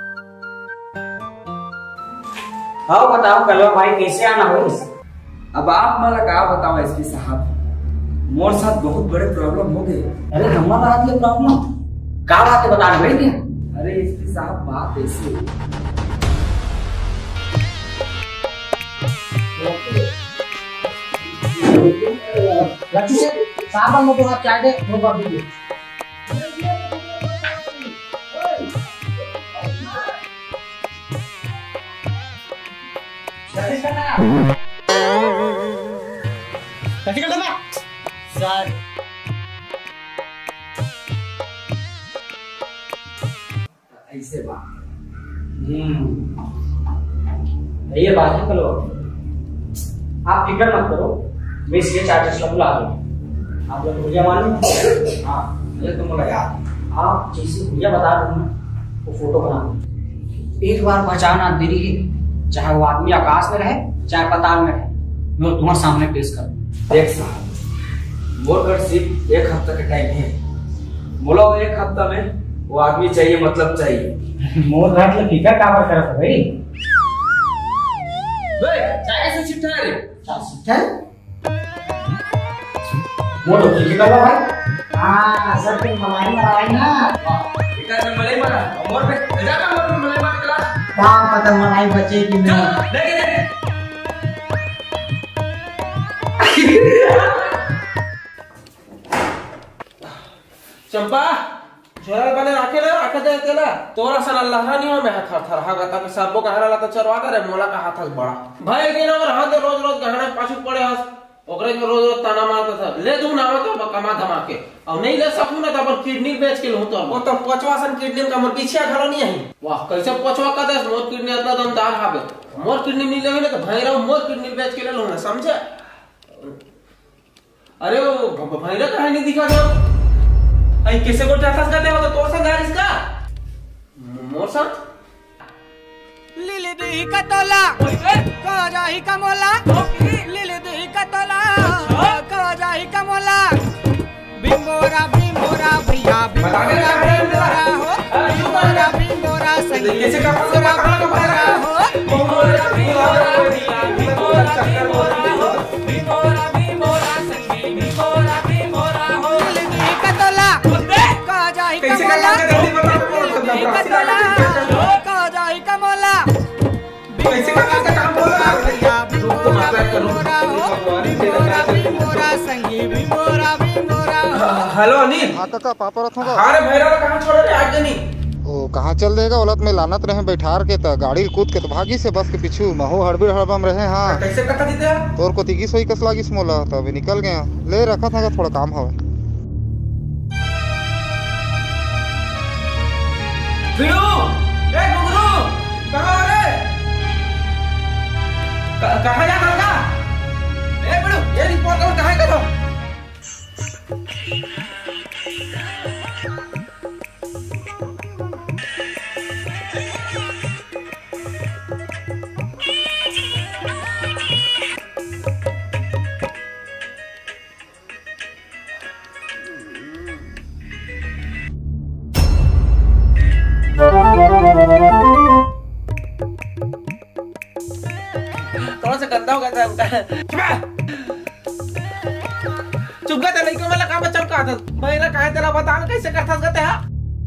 Speaker 17: आओ बताओ कलवा भाई कैसे आना हो।
Speaker 16: अब आप मला का बताओ एसपी साहब, मोर साथ बहुत बड़े प्रॉब्लम हो गए।
Speaker 17: अरे हमारा हाथ में प्रॉब्लम का बात है बता भाई।
Speaker 16: अरे एसपी साहब बात ऐसे
Speaker 17: लक्ष्य से साहब को आप चाय दे वो बात दीजिए।
Speaker 6: सर
Speaker 16: ऐसे बात।
Speaker 17: हम्म ये बात है कलो आप फिक्र मत करो, मैं इसलिए चार्जेस को बुला दूंगा। आप लोग भैया मालूम? हाँ ये तो मुझे याद। आप जैसे भैया बता दो ना वो फोटो बना दो। एक बार पहचान आप दे रही, चाहे वो आदमी आकाश में रहे चाहे पताल में रहे, मैं तुम्हारे सामने पेश कर दूं।
Speaker 16: देख साहब मोर घर सिर्फ एक हफ्ता का टाइम है। बोलो एक हफ्ता में वो आदमी चाहिए मतलब चाहिए।
Speaker 17: मोर घर में फिक्र काबर करत है भाई।
Speaker 16: बे चाय से चिट्ठा रे
Speaker 17: चिट्ठा मोटो ठीक है भाई। हां सर पे मलाई मलाई ना
Speaker 16: इधर में मलाई मारा मोर पे ज्यादा मोर पे मलाई मार चला
Speaker 17: क्या पता मलाई बचे कि नहीं।
Speaker 16: देख देख
Speaker 2: चंपा झोला बने राखे ले राखे दे तेला तोरा सन अल्लाह नहीं हो मैं थर थर हागा तक सबो कहरा ला तो चरवा करे मोला का हाथ बड़ा भाई के नगर हाथ रोज रोज गहना पाछू पड़े हस ओकरे में रोज रोज ताना मारता था ले दूं ना तो कमा धमा के अब नहीं ले सकूं ना तो अपन किडनी बेच के लूं तो वो तो पचवा सन किडनी का मोर पीछे घरो नहीं है। वाह कैसे पचवा का दस मोर किडनी इतना दमदार हावे मोर किडनी नहीं लेवे ना तो भैरव मोर किडनी बेच के ले लूं ना समझे। अरे वो भैरव काहे नहीं दिखा दो आई कैसे को टाटा का देवा तो तोर सा गाड़ी इसका मोर सा
Speaker 5: लिले देही का तोला को जाही का मोला लिले देही का तोला को जाही का मोला बिंगोरा बिंगोरा भैया बिंगोरा बिंगोरा हो बिंगोरा बिंगोरा संगी
Speaker 2: कैसे का
Speaker 5: बिंगोरा बिंगोरा हो
Speaker 2: बिंगोरा बिंगोरा भैया बिंगोरा बिंगोरा हो बिंगोरा बिंगोरा संगी बिंगोरा बिंगोरा हो
Speaker 5: लिले देही का तोला को जाही का मोला लिले देही का तोला को जाही का मोला
Speaker 2: कैसे का काम बोल रहा
Speaker 5: भैया बिंगोरा बिंगोरा हो बिंगोरा बिंगोरा संगी बिंगोरा बिंगोरा
Speaker 2: हेलो अनिल।
Speaker 12: हाँ काका पापा रथ होगा।
Speaker 2: अरे भैरव कहाँ छोड़ रहे आज नहीं
Speaker 12: ओ कहाँ चल देगा औलत में लानत रहे बैठार के त गाड़ी कूद के तो भागी से बस के पीछू महू हड़बड़ हड़बम रहे। हाँ
Speaker 2: कैसे कथा दीते
Speaker 12: तोर को तिगी सोई कस लागी मोला तो अभी निकल गया ले रखा था थोड़ा काम हवे।
Speaker 2: बिड़ू ए गुगरू कहाँ रे कहाँ जा कहाँ ए बिड़ू ये रिपोर्ट कर कहाँ करो चुप गए लड़का वाला काम चमका था भैरा काहे तेरा बता कैसे करथस गते हा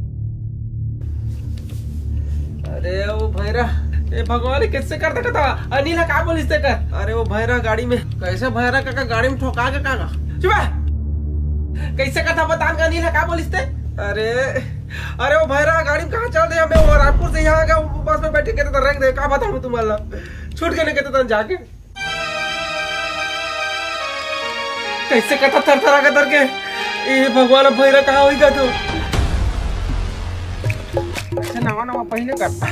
Speaker 2: अरे वो भैरा ए भगवान कैसे करता कथा अनिल का बोलिस ते कर अरे वो भैरा गाड़ी में कैसे भैरा काका गाड़ी में ठोका के काका चुप कैसे कथा बता अनिल का बोलिस ते अरे अरे वो भैरा गाड़ी में कहां चल दे मैं वो रायपुर से यहां गया बस में बैठे के तो रंग दे का बताऊं तुम्हारा छूट के नहीं कहते तन जाके कैसे कथा थर थरा के तर के ए भगवान भैरा कहां होईगा तू ऐसे नवा नवा पहले करता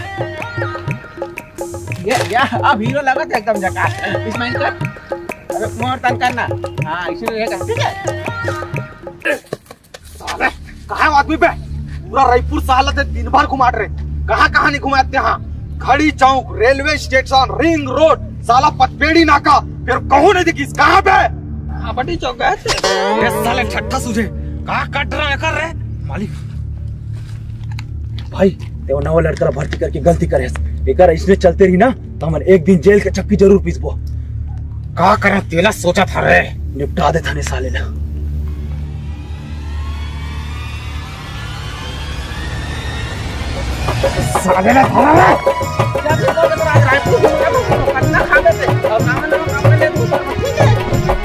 Speaker 2: ये या अब हीरो लगा था एकदम जका इसमें कर अरे मोर तन करना हां इसी रहेगा ठीक है
Speaker 11: साले कहां आदमी पे पूरा रायपुर सालत है दिन भर घुमाट रहे कहां कहां नहीं घुमाते हां खड़ी चौक रेलवे स्टेशन रिंग रोड साला पचपेड़ी नाका फिर कहूं नहीं दिखी कहां पे
Speaker 2: हां बड़ी चौक है
Speaker 11: ये साले ठट्ठा सुझे कहां कट रहा है कर रहे मालिक भाई ते नवा लड़का भर्ती करके गलती करे एकर इसने चलते रही ना तो हम एक दिन जेल के चक्की जरूर पीसबो का करे तेला सोचा था रे निपटा दे थाने साले ना साले ना धरा
Speaker 2: जब भी बोल तो आज रायपुर घूमने को पन्ना खा देते और काम ना काम ले तू ठीक है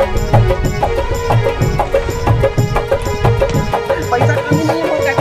Speaker 2: पैसा कमी नहीं होगा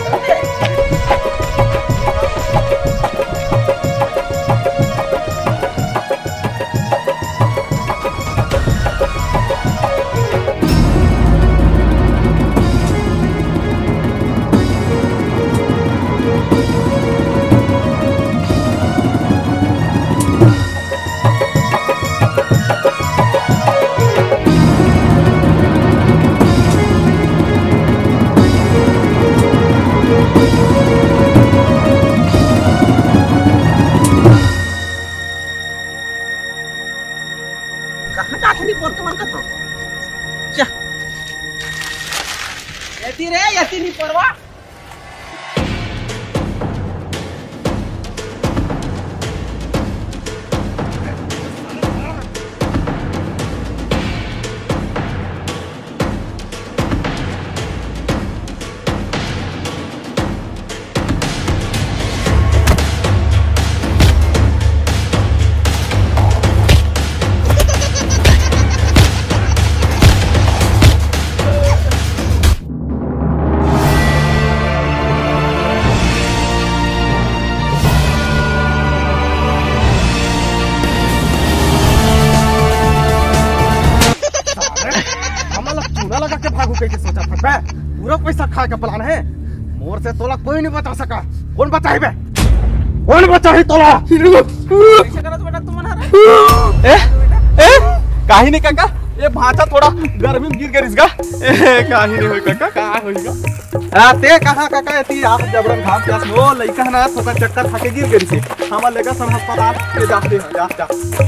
Speaker 11: पूरा पैसा खा के प्लान है मोर से तोला कोई नहीं बता सका कौन बताई बे कौन बताई तोला
Speaker 2: कैसे करत बेटा तुम ना रे
Speaker 11: ए ए काहे नहीं काका ये भाचा थोड़ा गर्मी में गिर गई इसका काहे नहीं होई काका का होईगा आ ते कहां काका एती आप जबरन घाम प्यास ओ लइका ना थोड़ा चक्कर खा के गिर गई से हम लेगा सब अस्पताल ले जाते हैं जा जा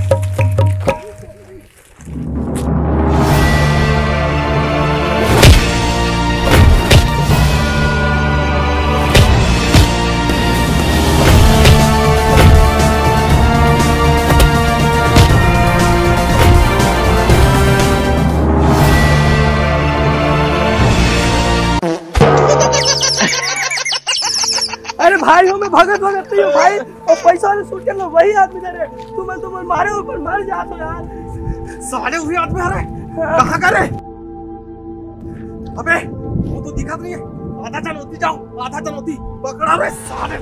Speaker 14: अरे भाई हो मैं भगत भगत नहीं हूँ भाई और पैसा वाले सूट कर लो वही आदमी दे रहे तुम तुम मारे ऊपर मर जाते हो यार
Speaker 11: साले हुए आदमी आ रहे कहाँ करे अबे वो तो दिखा नहीं है आधा चनौती जाओ आधा चनौती पकड़ा रे साले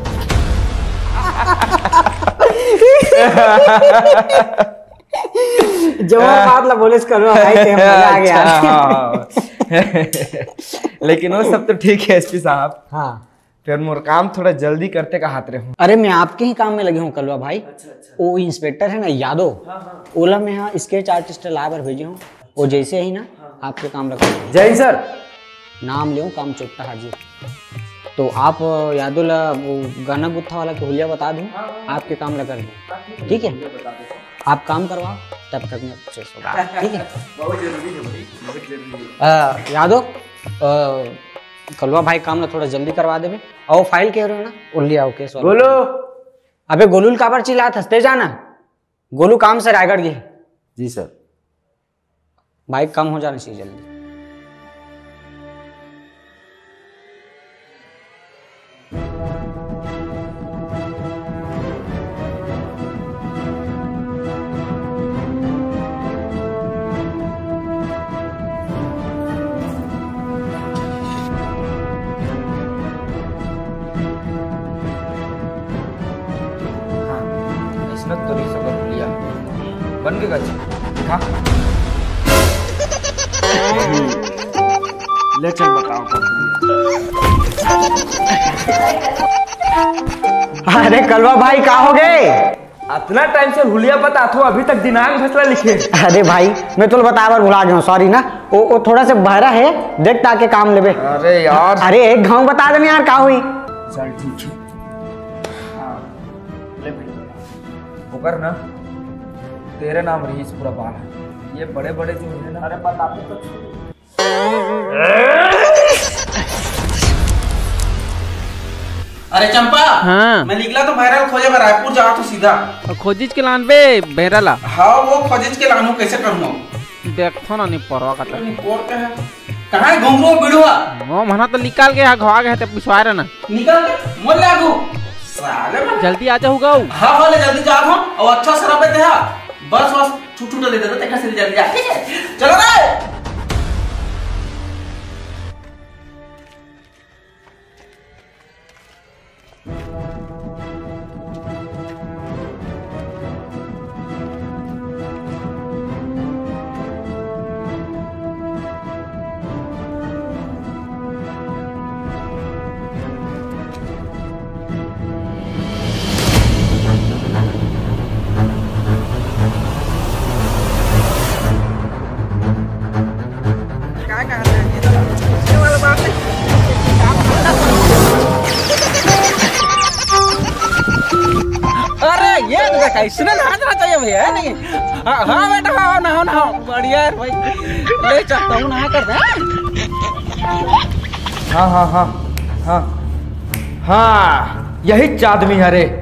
Speaker 5: जो बात ला बोले करो भाई ते मजा आ गया
Speaker 16: लेकिन वो सब तो ठीक है एसपी साहब
Speaker 5: हाँ
Speaker 16: फिर मोर काम थोड़ा जल्दी करते का हाथ रहे हूँ
Speaker 5: अरे मैं आपके ही काम में लगे हूँ कलवा भाई। अच्छा, अच्छा, वो इंस्पेक्टर है ना यादव हाँ, हाँ, ओला में यहाँ स्केच आर्टिस्ट ला कर भेजे हूँ वो जैसे ही ना हाँ, आपके काम रखा
Speaker 16: जय सर
Speaker 5: नाम ले काम चुपता हाजिर तो आप यादव ला वो गाना गुत्था वाला के हुलिया बता दूँ आपके काम ला कर दूँ ठीक है आप काम करवाओ तब तक मैं ठीक है
Speaker 16: बहुत जरूरी है भाई बहुत जरूरी है
Speaker 5: यादव कलवा भाई काम ना थोड़ा जल्दी करवा देबे और फाइल कह रहे हो ना उल्ली आओ केस वाला
Speaker 16: गोलू
Speaker 5: अबे गोलू काबर चिल्लात हंसते जाना गोलू काम से रायगढ़ गए
Speaker 17: जी सर।
Speaker 5: बाइक कम हो जाना चाहिए जल्दी।
Speaker 16: तो नहीं सकत लिया बन गए गच हाँ
Speaker 17: ले चल बताओ।
Speaker 5: अरे कलवा भाई कहाँ हो गए?
Speaker 16: इतना टाइम से हुलिया बता थो अभी तक दिनांक फैसला लिखे।
Speaker 5: अरे भाई मैं तो बता बार भुला गया, सॉरी ना। वो, वो थोड़ा सा बहरा है, देख ताके काम लेबे।
Speaker 16: अरे यार
Speaker 5: अरे एक गाँव बता दे यार, कहाँ हुई?
Speaker 16: चल ठीक है। ओकर ना तेरे नाम रही पूरा बाल है। ये बड़े बड़े जो है ना, अरे बताते तो
Speaker 2: अरे चंपा
Speaker 14: हाँ
Speaker 2: मैं निकला तो बहरल खोजे में रायपुर जा तो सीधा
Speaker 14: खोजिज के लान बे बहरला।
Speaker 2: हाँ वो खोजिज के लानू कैसे करूँ
Speaker 14: देखो ना नहीं परवा का
Speaker 2: कहाँ है घुंगरू बिड़ुआ
Speaker 14: वो मना तो निकाल के घवा गए थे पिछवाए रहा ना
Speaker 2: निकल मोल लागू साले
Speaker 14: जल्दी आ जाऊंगा।
Speaker 2: हाँ हाँ जल्दी जा हूँ और अच्छा शराब देते हैं बस बस छूट छूट दे देते देखा से जल्दी जा ठीक है चलो रे। कैसे नहाना चाहिए भैया नहीं हाँ हाँ बेटा हाँ नहाओ नहाओ बढ़िया है भाई ले चलता हूँ नहा कर दे।
Speaker 16: हाँ हाँ हाँ हाँ हाँ यही चादमी है रे।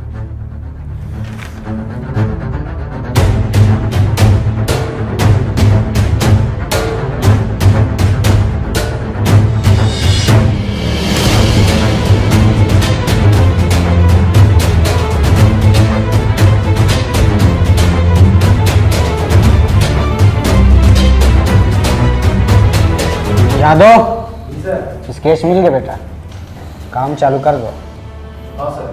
Speaker 5: यादव इस केस मिल गया बेटा, काम चालू कर दो।
Speaker 2: हाँ सर।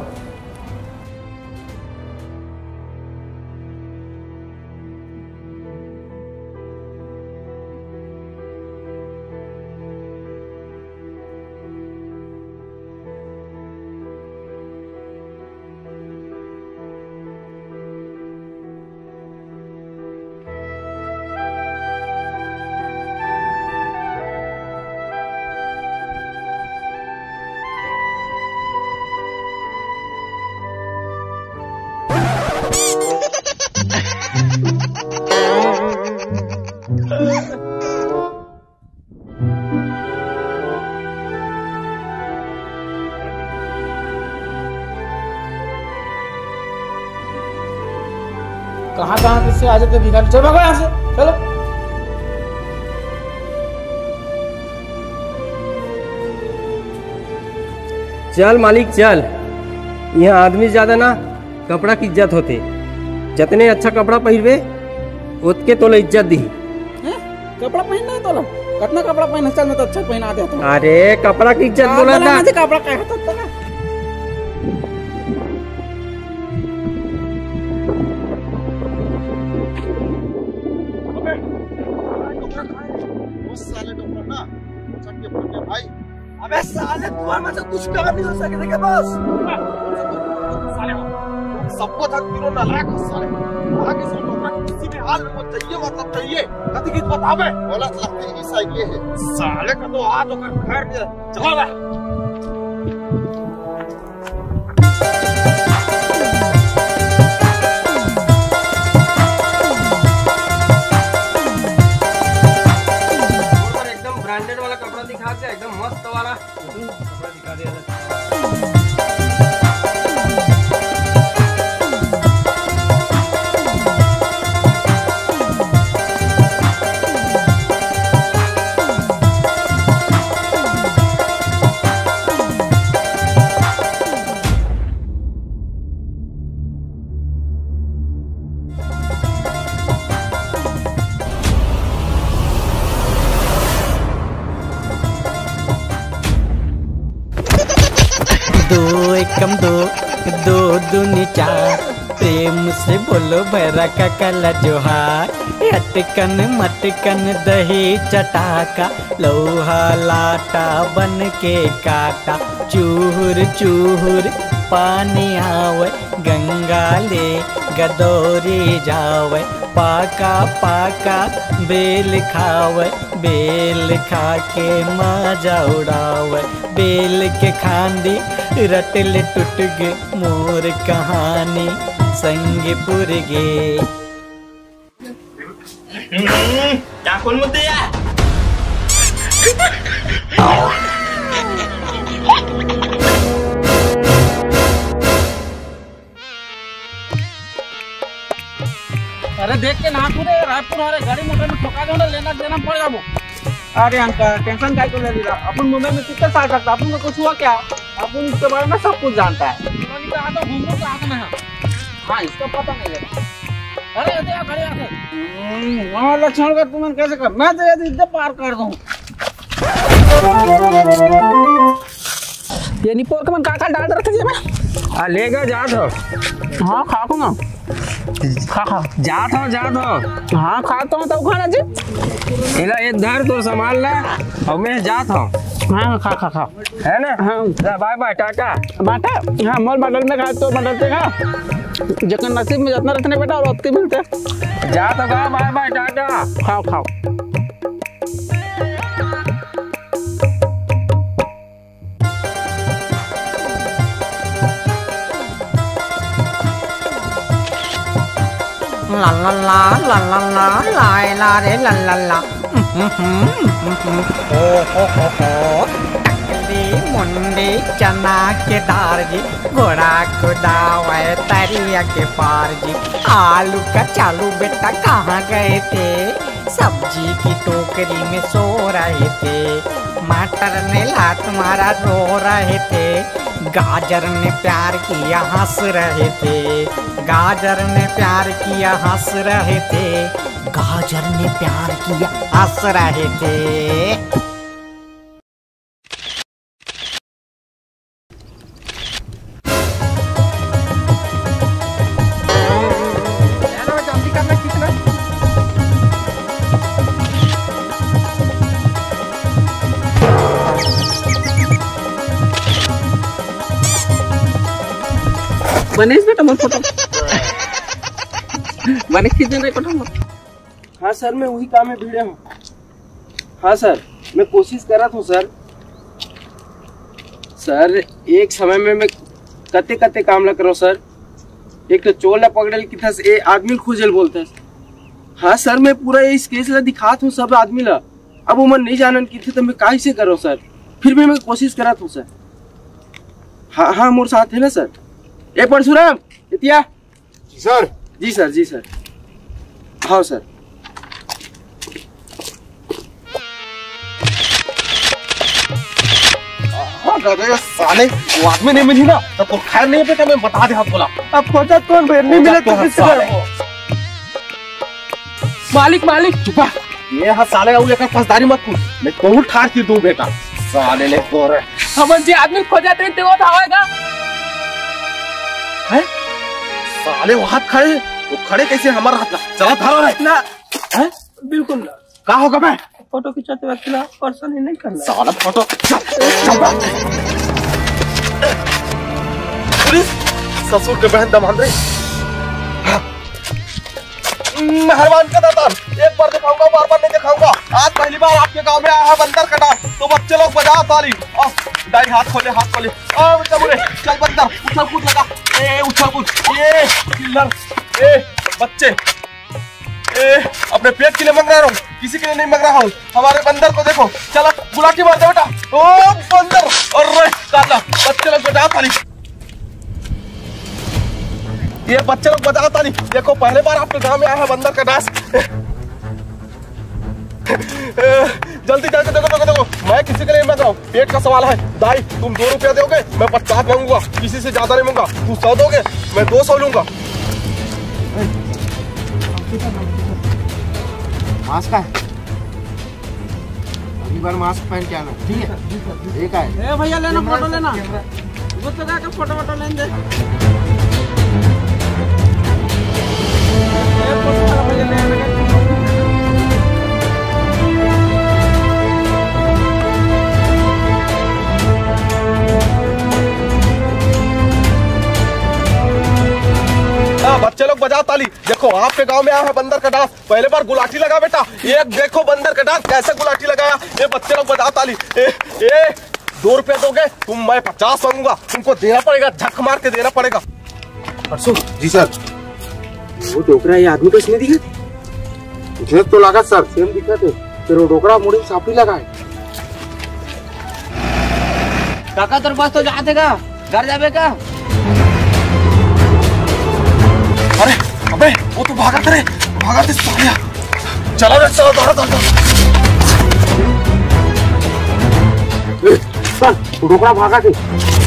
Speaker 17: कहाँ कहाँ किससे आ जाते भिखारी। चलो भागो यहाँ से चलो।
Speaker 14: चल मालिक चल, यहाँ आदमी ज्यादा ना कपड़ा की इज्जत होते, जितने अच्छा कपड़ा पहनबे उतके तोला इज्जत दी।
Speaker 2: कपड़ा पहनना है तोला कितना कपड़ा पहना चल मैं तो अच्छा पहना देता हूँ।
Speaker 14: अरे कपड़ा की इज्जत बोला था।
Speaker 2: कपड़ा कहता था ना
Speaker 11: भाई। अबे साले तुम्हारे में से कुछ काम नहीं हो सके क्या बस साले सबको थक दिलो ना लाख साले आगे से लोग किसी भी हाल में चाहिए मतलब चाहिए कभी किस बतावे बोला लगती है साइकिल है साले का तो हाथ होकर खैर चला रहा।
Speaker 14: ब्रांडेड वाला कपड़ा दिखा दे, एकदम मस्त वाला कपड़ा दिखा दिया।
Speaker 5: एकम दो दो दूनी चार, प्रेम से बोलो भैरा का कला जोहार। अटकन मटकन दही चटाका, लोहा लाटा बन के काटा। चूहुर चूहुर पानी आवे, गंगा ले गदौरी जावे। पाका पाका बेल खावे, बेल खा के मजा उड़ावे। बेल के खांदी रटले टूट गे, मोर कहानी संग पुर गे।
Speaker 11: क्या कौन मुद्दे है?
Speaker 2: अरे देख के ना तू रे, रायपुर आ रे गाड़ी मोटर में ठोका दो ना, लेना देना पड़ जाबो। अरे अंकल टेंशन काय को ले रहा, अपन मुंबई में कितने साल रखता, अपन को कुछ हुआ क्या? अपन इसके बारे में सब कुछ जानता है। उन्होंने कहा तो घूमने का आना है। हाँ इसका पता नहीं है। अरे ये क्या खड़े आके वहाँ लक्षण का तुमने कैसे कर, मैं तो ये इज्जत पार कर दूँ। ये निपोर का मन काका डाल रखा है मैं। आ लेगा जा तो। हाँ खा को ना। खा खा जा तो जा तो। हाँ खाता हूँ तब खाना जी। इला ये धर तो संभाल ले और मैं जात हूँ। हाँ खा खा खा है ना। हाँ बाय बाय टाटा बाटा। हाँ मोल मॉडल में खा तो मॉडल से खा, जखन नसीब में जितना रखने बेटा और उतने मिलते। जा तो खा बाय बाय टाटा। खाओ खाओ।
Speaker 5: ला ला ला ला ला ला ला ला रे ला ला ला। ओ हो हो हो टकली मुंडी चना के दार जी, घोड़ा खुदावे तरिया के पार जी। आलू का चालू बेटा कहाँ गए थे, सब्जी की टोकरी में सो रहे थे। मटर ने लात मारा रो रहे थे, गाजर ने प्यार किया हंस रहे थे। गाजर ने प्यार किया हंस रहे थे, गाजर ने प्यार किया हंस रहे थे।
Speaker 2: बनेश बेटा मत फोटो बने खींचने रे फोटो मत। हाँ सर मैं वही काम में भिड़े हूँ। हाँ सर मैं कोशिश कर रहा हूँ सर। सर एक समय में मैं कते कते काम न करो सर। एक तो चोला पकड़ल की था ए आदमी खोजल बोलता है। हाँ सर मैं पूरा इस केस ला दिखात हूँ सब आदमी ला, अब वो मन नहीं जानन की थी तो मैं काहे से करो सर। फिर भी मैं कोशिश करा हूँ सर। हाँ हाँ मोर साथ है ना सर। ए परशुराम इतिया
Speaker 10: सर।
Speaker 2: जी सर जी सर। हाँ सर।
Speaker 11: हाँ दादा साले वो आदमी नहीं मिली ना तो तो खैर नहीं बेटा मैं बता दे हाथ बोला।
Speaker 2: अब खोजा कौन फिर नहीं मिला तो किससे करो? मालिक मालिक चुपा।
Speaker 11: ये हाँ साले का लेकर फंसदारी मत पूछ, मैं तो ठार की दूं बेटा। साले ले कोरे
Speaker 14: हम जी आदमी खोजाते थे वो धावेगा।
Speaker 11: है साले वो हाथ खड़े, वो खड़े कैसे हमारा हाथ चला धारा है
Speaker 2: ना है बिल्कुल ना।
Speaker 11: क्या होगा मैं
Speaker 2: फोटो खिंचाते वक्त ना पर्सन ही नहीं करना
Speaker 11: साला फोटो। पुलिस ससुर के बहन दमान रही। मेहरबान का दाता एक बार दिखाऊंगा बार बार नहीं दिखाऊंगा। आज पहली बार आपके गांव में आया है बंदर का डांस, तो बच्चे लोग बजा ताली। डाई हाथ खोले हाथ खोले आ बेटा बोले चल बंदर उछल कूद लगा। ए उछल कूद ये किलर ए बच्चे ए अपने पेट के लिए मंग रहा हूँ, किसी के लिए नहीं मंग रहा हूँ। हमारे बंदर को देखो चलो गुलाटी मार दे बेटा। ओ बंदर और काला बच्चे लोग बजा ताली। ये बच्चे लोग बजा ताली। देखो पहले बार आपके गांव में आया है बंदर का डांस। जल्दी जाके देखो देखो देखो मैं किसी के लिए मांग रहा हूँ, पेट का सवाल है। दाई तुम दो रुपया दोगे मैं पचास मांगूंगा, किसी से ज्यादा नहीं मांगा। तू सौ दोगे मैं दो सौ लूंगा।
Speaker 1: मास्क का है, अगली बार मास्क पहन के आना ठीक है। एक है
Speaker 2: ए भैया लेना फोटो लेना वो तो का फोटो वोटो लेन दे ए फोटो वाला भैया ले लगे
Speaker 11: बच्चे लोग बजाओ ताली। देखो आपके गांव में आया है बंदर का डांस, पहले बार गुलाटी लगा बेटा। ये देखो बंदर का डांस कैसे गुलाटी लगाया। ये बच्चे लोग बजाओ ताली। ए, ए, दो रुपए दोगे तुम, मैं पचास मांगूंगा, तुमको देना पड़ेगा, झक मार के देना पड़ेगा।
Speaker 1: परसों जी सर,
Speaker 16: वो डोकरा ये आदमी को इसने दिखा
Speaker 1: मुझे तो लगा सर सेम दिखा थे, फिर वो डोकरा मुड़ी में सापड़ी लगा है।
Speaker 6: काका तेरे पास तो जाते का घर जाबे का।
Speaker 11: अरे अबे वो तो भागा करे, भागा थे सालिया। चलो रे चलो दौड़ो दौड़ो।
Speaker 1: सर वो डोकरा भागा थे।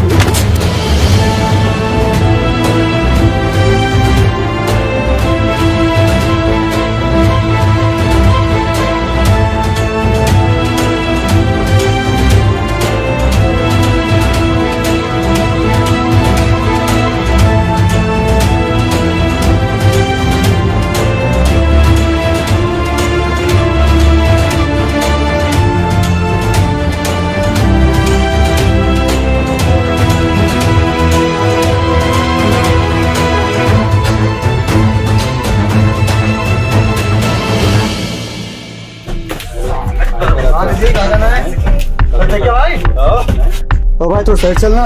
Speaker 10: ओ भाई तो साइड चलना।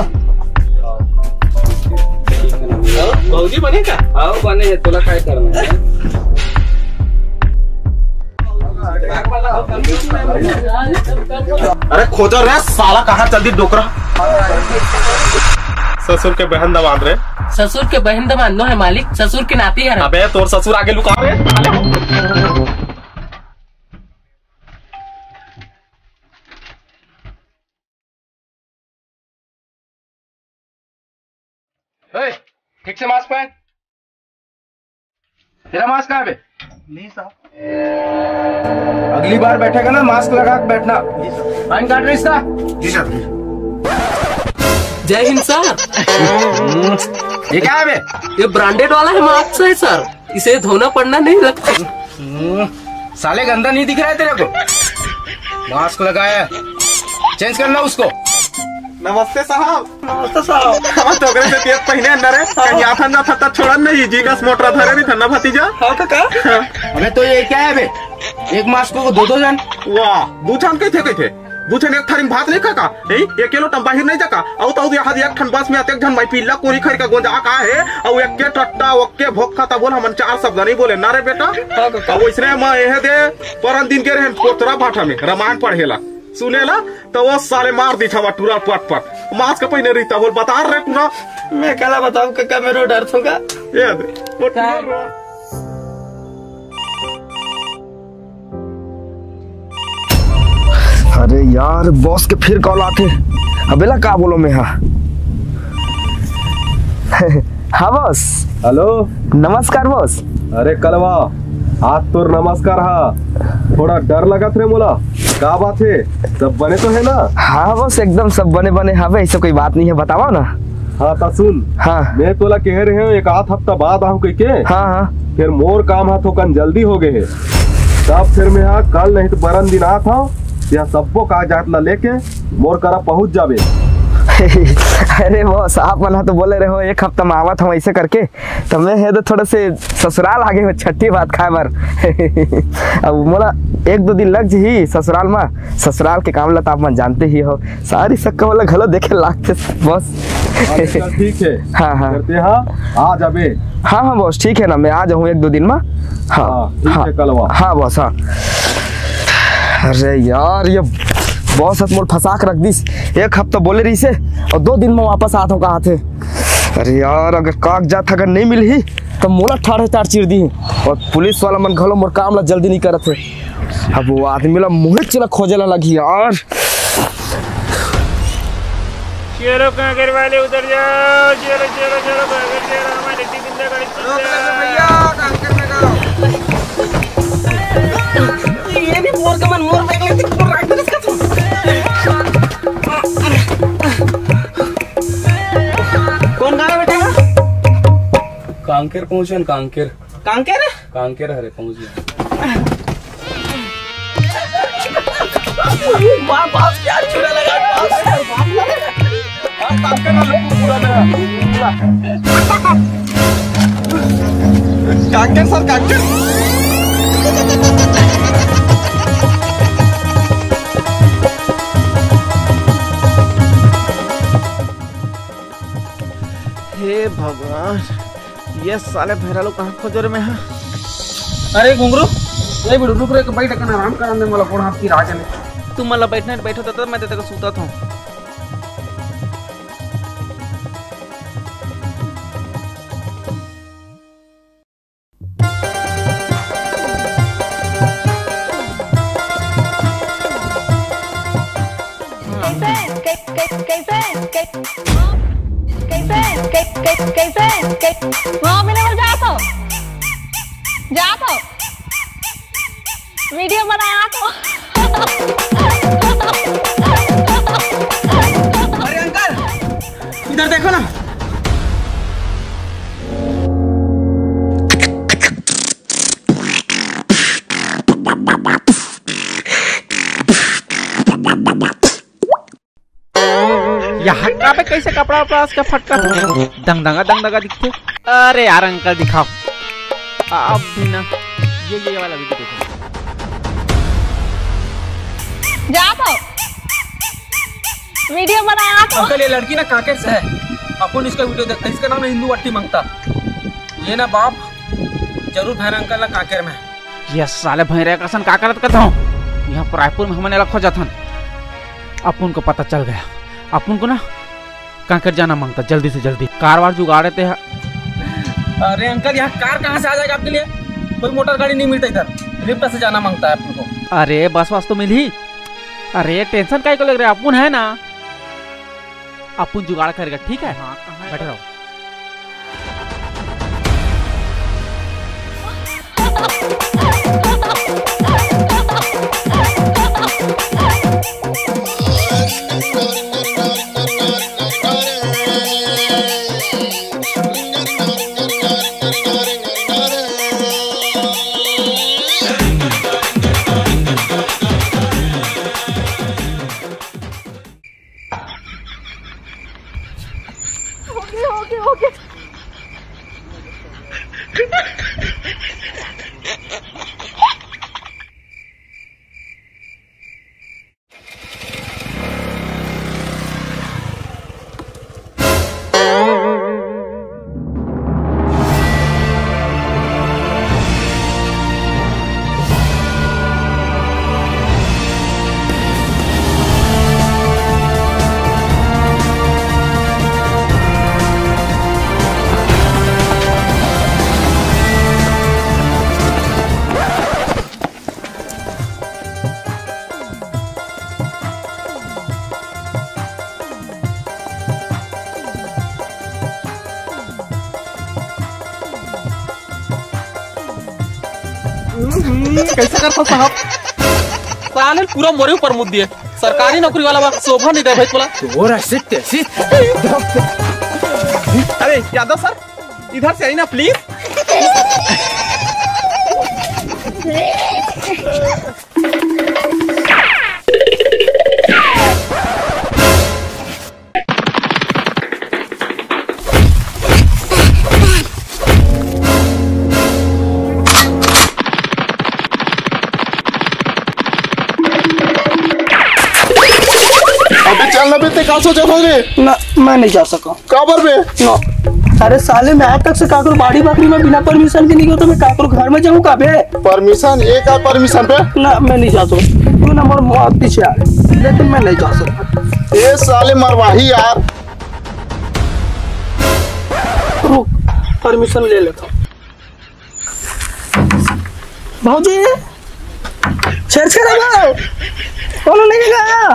Speaker 2: बहुजी बने का? हाँ बने है, तोला काय करना है?
Speaker 11: अरे खोजो रे साला, कहाँ चल दी डोकरा। ससुर के बहन दबाद रे।
Speaker 6: ससुर के बहन दबाद नो है मालिक, ससुर के नाती है।
Speaker 11: अबे तोर ससुर आगे लुका रे।
Speaker 2: ठीक से मास्क पहन। तेरा मास्क कहाँ है?
Speaker 1: नहीं साहब।
Speaker 2: अगली बार बैठेगा ना मास्क लगा के बैठना। जी सर। पैन कार्ड रिश्ता?
Speaker 1: जी सर।
Speaker 6: जय हिंद सर।
Speaker 2: ये क्या है बे?
Speaker 6: ये ब्रांडेड वाला है मास्क है सर, इसे धोना पड़ना नहीं लगता।
Speaker 2: साले गंदा नहीं दिख रहा है तेरे को? मास्क लगाया, चेंज करना उसको।
Speaker 11: नमस्ते साहब।
Speaker 2: नमस्ते साहब।
Speaker 11: हम तो अगर से तेज पहने अंदर है, कहीं आता ना था छोड़न नहीं जी का मोटरा धरे नहीं था भतीजा।
Speaker 2: हाँ काका। अबे तो ये क्या है बे? एक मास्क को दो दो जन।
Speaker 11: वाह, दो जन कैसे कैसे? दो जन एक थारी में भात नहीं खाका, नहीं एक किलो टम बाहर नहीं जाका। और तो यहाँ एक ठन बस में आते एक जन मैं पीला कोरी खरी का गोंजा का है, और एक के टट्टा ओके भोग खाता बोल हम चार शब्द नहीं बोले ना रे बेटा। और इसने मैं यह दे परन दिन के रहे कोतरा भाटा में रामायण पढ़ेला सुनेला, तो वो साले मार दी था टूरा पट पट। मास्क पहने रही था बोल बता रहे टूरा।
Speaker 2: मैं क्या बताऊं काका, मेरा डर होगा।
Speaker 11: ये दे वो टूरा।
Speaker 1: अरे यार बॉस के फिर कॉल आते। अबेला का बोलो मैं। हाँ हाँ बॉस।
Speaker 11: हेलो
Speaker 1: नमस्कार बॉस।
Speaker 11: अरे कलवा आज तो नमस्कार। हाँ थोड़ा डर लगा थे मोला, क्या बात है? सब बने तो है ना?
Speaker 1: हाँ बॉस एकदम सब बने बने। हाँ भाई ऐसा कोई बात नहीं है, बताओ ना।
Speaker 11: हाँ ता सुन। हाँ मैं तोला कह रहे हैं एक आध हफ्ता बाद आऊँ कह के।
Speaker 1: हाँ हाँ
Speaker 11: फिर मोर काम हाथों कन जल्दी हो गए है, तब फिर मैं हाँ कल नहीं तो बरन दिन आता हूँ, यहाँ सबको कागजात ला लेके मोर करा पहुँच जावे।
Speaker 1: अरे बॉस आप मना तो बोले रहे हो एक हफ्ता में आवा था ऐसे करके, तो मैं है तो थोड़े से ससुराल आगे हो छठी बात खाए बार। अब मोला एक दो दिन लग जी ससुराल में, ससुराल के काम लता आप मन जानते ही हो, सारी सक्का वाला घलो देखे लागते बॉस।
Speaker 11: ठीक है।
Speaker 1: हाँ हाँ
Speaker 11: करते हाँ आ जाबे।
Speaker 1: हाँ हाँ बॉस ठीक है ना, मैं आ जाऊँ एक दो दिन में। हाँ हाँ हाँ बॉस। हाँ अरे यार ये बॉस मोल फंसा के रख दिस, एक हफ्ता बोले रही से और दो दिन में वापस आते कहा थे। अरे यार अगर कागजात अगर नहीं मिली तो मोला ठाड़े तार चिर दी, और पुलिस वाला मन घलो मोर काम ला जल्दी नहीं करत है। अब वो आदमी ला मुहे चला खोजे ला लगी यार।
Speaker 14: चलो कांगर वाले उधर जाओ, चलो चलो चलो कांगर चलो, हमारे टिफिन गाड़ी भैया कांगर में गाओ।
Speaker 6: ये भी मोर का मन मोर बैग लेते मोर राइट में इसका तो।
Speaker 11: कांकेर पहुंचे कांकेर
Speaker 2: कांकेर
Speaker 11: कांकेर हरे पहुंच गया।
Speaker 2: वाह बाप क्या चूड़ा लगा
Speaker 11: कांकेर सर कांकेर
Speaker 2: हे भगवान ये साले भैरा लोग कहाँ खोजर में है।
Speaker 14: अरे घुंगरू ये भी रुक रे बैठ के आराम करने वाला कोण हाथ की राज ने
Speaker 2: तुम मतलब बैठने बैठो तो मैं तेरे को सूता था।
Speaker 18: वहाँ मिले और जा तो जा तो वीडियो बनाया तो।
Speaker 2: अरे अंकल इधर देखो ना। यहाँ का पे कैसे कपड़ा वपड़ा उसका फटका दंग दंगा दंग दंगा दिखते। अरे यार अंकल दिखाओ अब भी ना ये ये वाला वीडियो देखो।
Speaker 18: जा तो वीडियो बनाया तो।
Speaker 14: अंकल ये लड़की ना कांकेर से है, अपन इसका वीडियो देखते। इसका नाम है हिंदू वट्टी मंगता। ये ना बाप जरूर भैर अंकल ना कांकेर में।
Speaker 2: ये साले भैरे कसन का करत करता हूँ यहाँ पर रायपुर में हमने रखो जाथन। अपन को पता चल गया अपन को ना कांकेर जाना मांगता जल्दी से जल्दी कारवार जुगाड़े थे।
Speaker 14: अरे अंकल यहाँ कार कहाँ से आ जाएगा आपके लिए? कोई मोटर गाड़ी नहीं मिलता इधर, लिफ्ट से जाना मांगता है अपन को।
Speaker 2: अरे बस बस तो मिली। अरे टेंशन काहे को लग रहा है अपन है ना अपन जुगाड़ करेगा ठीक है। हाँ बैठे रहो।
Speaker 18: ओके ओके
Speaker 11: कैसे करता साहब? साले पूरा मोरे ऊपर मुद्दी है। सरकारी नौकरी वाला बात शोभा नहीं दे भाई बोला।
Speaker 1: और ऐसे कैसे?
Speaker 11: अरे यादव सर इधर से आई ना प्लीज।
Speaker 19: चलना बेटे कहाँ सोचा था
Speaker 14: ना मैं नहीं जा सका।
Speaker 19: काबर में
Speaker 14: ना अरे साले मैं आज तक से काकरो बाड़ी बाकरी में बिना परमिशन के नहीं गया तो मैं काकरो घर में जाऊँ का बे?
Speaker 19: परमिशन एक है परमिशन पे
Speaker 14: ना मैं नहीं जा सकता। क्यों ना मोर मौत पीछे आ लेकिन मैं नहीं जा सकता।
Speaker 19: ये साले मरवाही यार।
Speaker 14: रुक परमिशन ले लेता हूँ। भाऊजी छेड़ छेड़ भाव कौन लेके गया?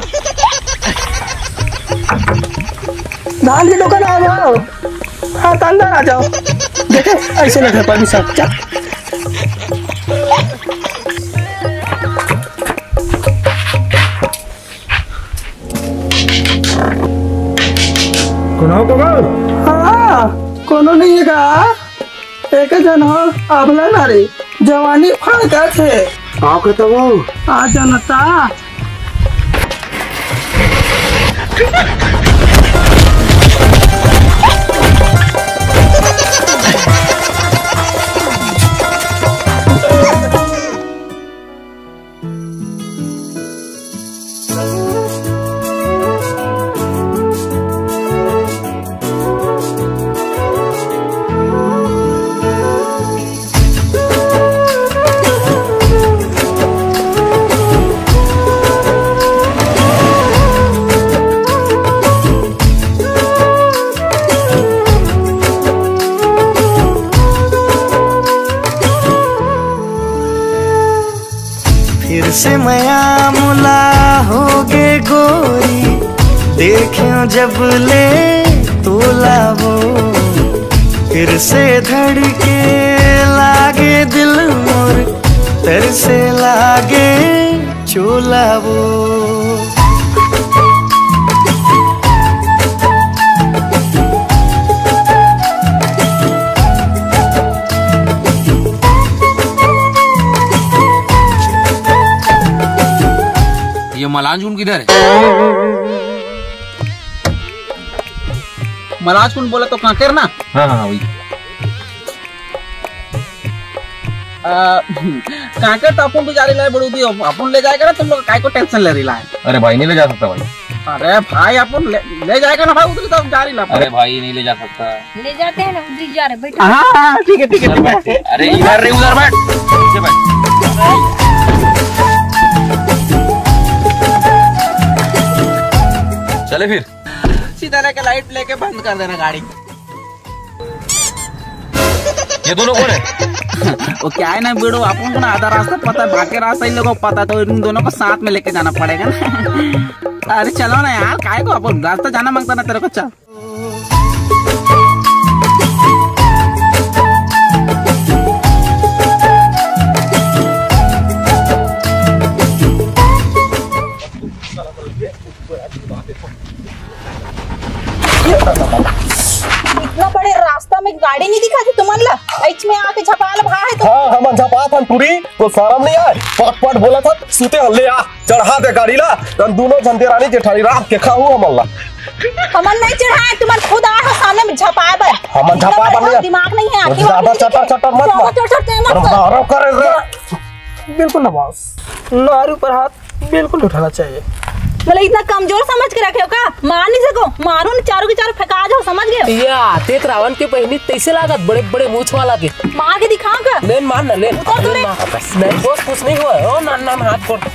Speaker 14: धान की दुकान आ जाओ। हाँ तो अंदर आ जाओ। देखे ऐसे लगे परमिशन चल।
Speaker 1: कोनो को
Speaker 14: हाँ कोनो नहीं है का?
Speaker 1: एक जन हो अबला नारी जवानी फड़का थे
Speaker 11: आओ के तो वो
Speaker 1: आ जनता
Speaker 4: फिर से मया मुला होगे गोरी देखियो जब ले तोला वो फिर से धड़के लागे दिल मोर तर से लागे चोला वो
Speaker 2: ये मलांजुन किधर है? मलांजुन बोला तो कांकेर ना?
Speaker 11: हाँ हाँ वही।
Speaker 2: कांकेर तो अपन भी जा रही है बड़ू दी अपन ले जाएगा ना तुम लोग काय को टेंशन ले रही है?
Speaker 11: अरे भाई नहीं ले जा सकता भाई।
Speaker 2: अरे भाई अपन ले, ले जाएगा ना भाई उधर तो जा रही है।
Speaker 11: अरे भाई नहीं ले जा सकता।
Speaker 18: ले जाते हैं ना उधर जा रहे बैठो।
Speaker 2: हाँ ठीक है ठीक है ठीक है।
Speaker 11: अरे इधर रे उधर बैठ। नीचे बैठ। चले फिर
Speaker 2: सीधा लेके लाइट लेके बंद कर देना गाड़ी।
Speaker 11: ये दोनों कौन है?
Speaker 2: वो क्या है ना बेड़ो अपन को ना आधा रास्ता पता है बाकी रास्ता इन लोगों को पता तो इन दोनों को साथ में लेके जाना पड़ेगा ना। अरे चलो ना यार काय को अपन रास्ता जाना मांगता ना तेरे को चल।
Speaker 20: इतना बड़े रास्ता में गाड़ी नहीं दिखा थी तुम्हारा एच में आके झपाल भा है तो
Speaker 11: हाँ हम झपा था टूरी तो शर्म नहीं आए पट पट बोला था सूते हल्ले आ चढ़ा दे गाड़ी ला तन दोनों झंडे रानी जेठानी रात के खाऊ हमला
Speaker 20: हमन नहीं चढ़ाए तुम्हारे खुद आए हो सामने में झपाए बे
Speaker 11: हमन झपा बन
Speaker 20: दिमाग नहीं है आंखें
Speaker 11: ज्यादा चटर चटर मत मार
Speaker 20: चटर चटर मत
Speaker 11: मारो करे
Speaker 1: बिल्कुल ना बॉस नारी पर हाथ बिल्कुल उठाना चाहिए।
Speaker 20: मतलब इतना कमजोर समझ के रखे हो का मार नहीं सको मारो न चारों के चारों फेंका जाओ समझ गए
Speaker 14: ये आते रावण के पहनी तैसे लागत बड़े बड़े मूछ वाला के
Speaker 20: मार के दिखाओ का
Speaker 14: ले मार ना ले नहीं बॉस कुछ नहीं हुआ ओ नान नान हाथ फोड़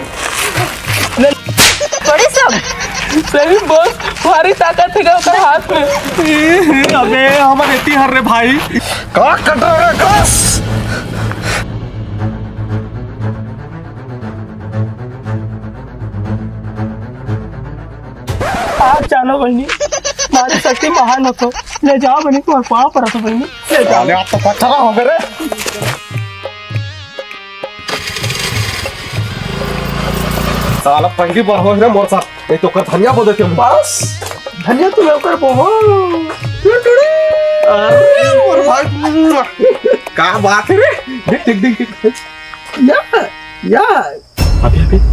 Speaker 20: थोड़ी सब
Speaker 14: सही बॉस भारी ताकत है का हाथ में
Speaker 11: अबे हमारे इतनी हर रे भाई का कट रहा है कस
Speaker 1: आप जानो बहनी हमारी शक्ति महान हो तो ले जाओ बहनी तुम्हारे पाँव पर तो बहनी ले जाओ
Speaker 11: आप तो पत्थर हो गए साला पहली बार हो रे मोर साथ नहीं तो कर धनिया बोल देते
Speaker 1: बस धनिया तो मैं कर बोहो
Speaker 11: अरे मोर भाई का बात है रे देख देख देख
Speaker 1: या या
Speaker 11: अभी अभी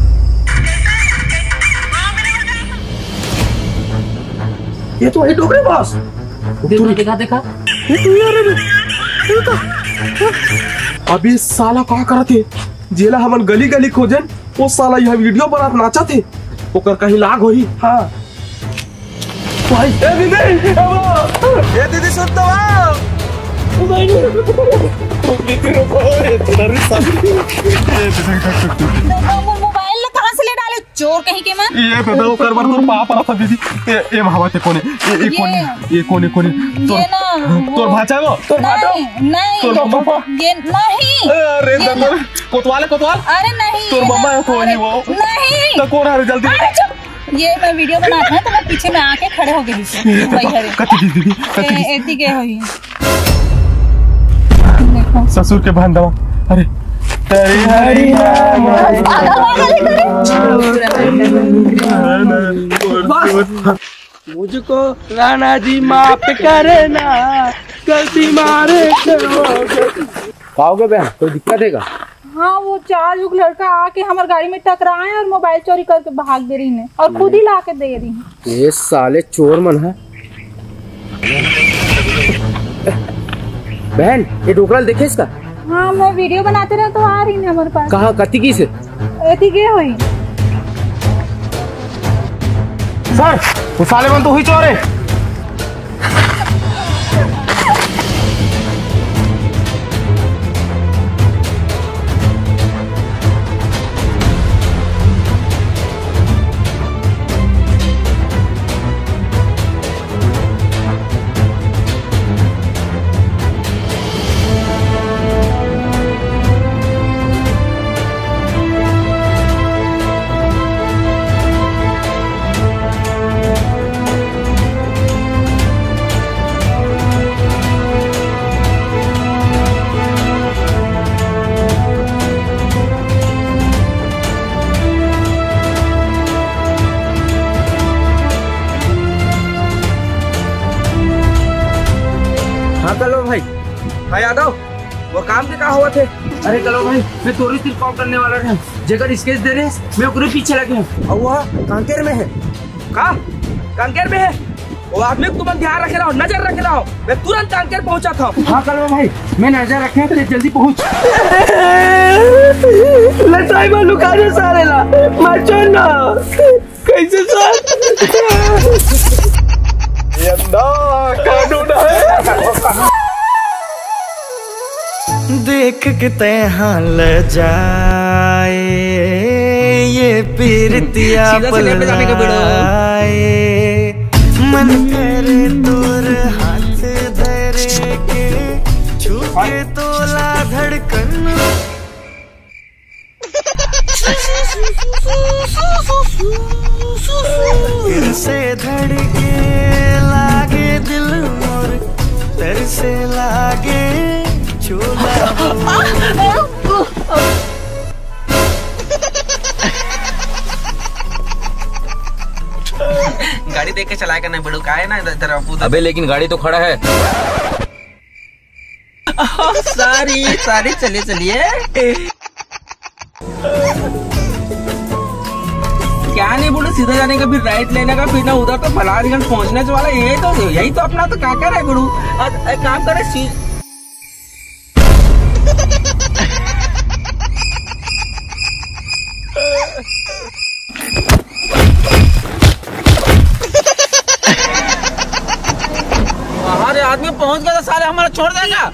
Speaker 1: ये तो वही डोगरे बॉस
Speaker 14: देखा देखा देखा
Speaker 1: ये तू यार ये तो
Speaker 11: अभी साला का करते जेला हमन गली गली खोजन वो साला यह वीडियो बनात नाचा थे ओकर कहीं लाग होई
Speaker 1: हां भाई
Speaker 11: ए दीदी ए दीदी सुन तो
Speaker 20: मोबाइल ना कहां से ले डाले चोर कहीं के मैं
Speaker 11: ये बताओ कर बार तोर पाप रहा दीदी ए ए महावते कोने ये कोने ये कोने कोने
Speaker 20: तोर
Speaker 11: तोर भाचा वो
Speaker 20: तोर भाटो नहीं
Speaker 11: तोर मम्मा
Speaker 20: ये नहीं
Speaker 11: अरे दादा कोतवाल कोतवाल
Speaker 20: अरे नहीं
Speaker 11: तोर मम्मा है कोनी वो
Speaker 20: नहीं
Speaker 11: तो कौन आ रही जल्दी
Speaker 20: ये मैं वीडियो बनाता हूं तो मैं पीछे में आके खड़े हो गए पीछे वही खड़े
Speaker 11: कति दीदी कति
Speaker 20: एती के होई
Speaker 11: ससुर के बहन दवा अरे तेरी हरी नाम
Speaker 14: मुझको राणा जी माफ करना, गलती मारे
Speaker 16: पाओगे बहन, कोई दिक्कत है का?
Speaker 20: हाँ, वो चार युग लड़का आके हमारी गाड़ी में टकराए और मोबाइल चोरी करके भाग दे रही है और खुद ही ला के दे रही है।
Speaker 16: ये साले चोर मन है। बहन, ये डोकरा देखे इसका?
Speaker 20: हाँ, मैं वीडियो बनाते रहे तो आ रही है हमारे पास।
Speaker 16: कहाँ कति की से?
Speaker 20: एथी के हुई
Speaker 16: सर, वो साले मन तो हुई चोर है। हाँ कलो भाई, हाँ यादव, वो काम के कहा हुआ थे? अरे कलो भाई, मैं थोड़ी सी कॉल करने वाला था। जगह स्केच दे रहे, मैं ओकरे पीछे लगे हूँ। और वह कांकेर में है। कहा? कांकेर में है? वो आदमी को तुम ध्यान रखे रहो, नजर रखे रहो। मैं तुरंत कांकेर पहुंचा था। हाँ कलो भाई, मैं नजर रखे तो जल्दी पहुंच।
Speaker 14: लटाई में लुका दे सारे ला, माचो ना, कैसे सर? कानून है।
Speaker 4: देख के तहाँ ल जाए ये पीरतिया पलाए, मन करे तोर हाथ धरे के छू के तोला धड़कन। फिर से धड़के लागे दिल मोर, तर से लागे चोला।
Speaker 2: गाड़ी देख के चलाएगा नहीं बड़ू का है ना इधर।
Speaker 16: अबे लेकिन गाड़ी तो खड़ा है।
Speaker 2: सारी सारी चलिए चलिए। क्या नहीं बोलो, सीधा जाने का फिर राइट लेने का, फिर ना उधर तो फलारीगंज पहुंचने वाला। यही तो यही तो अपना तो काकर है गुरु। एक काम करे सी हमारे आदमी पहुंच गया तो सारे हमारा छोड़ देगा।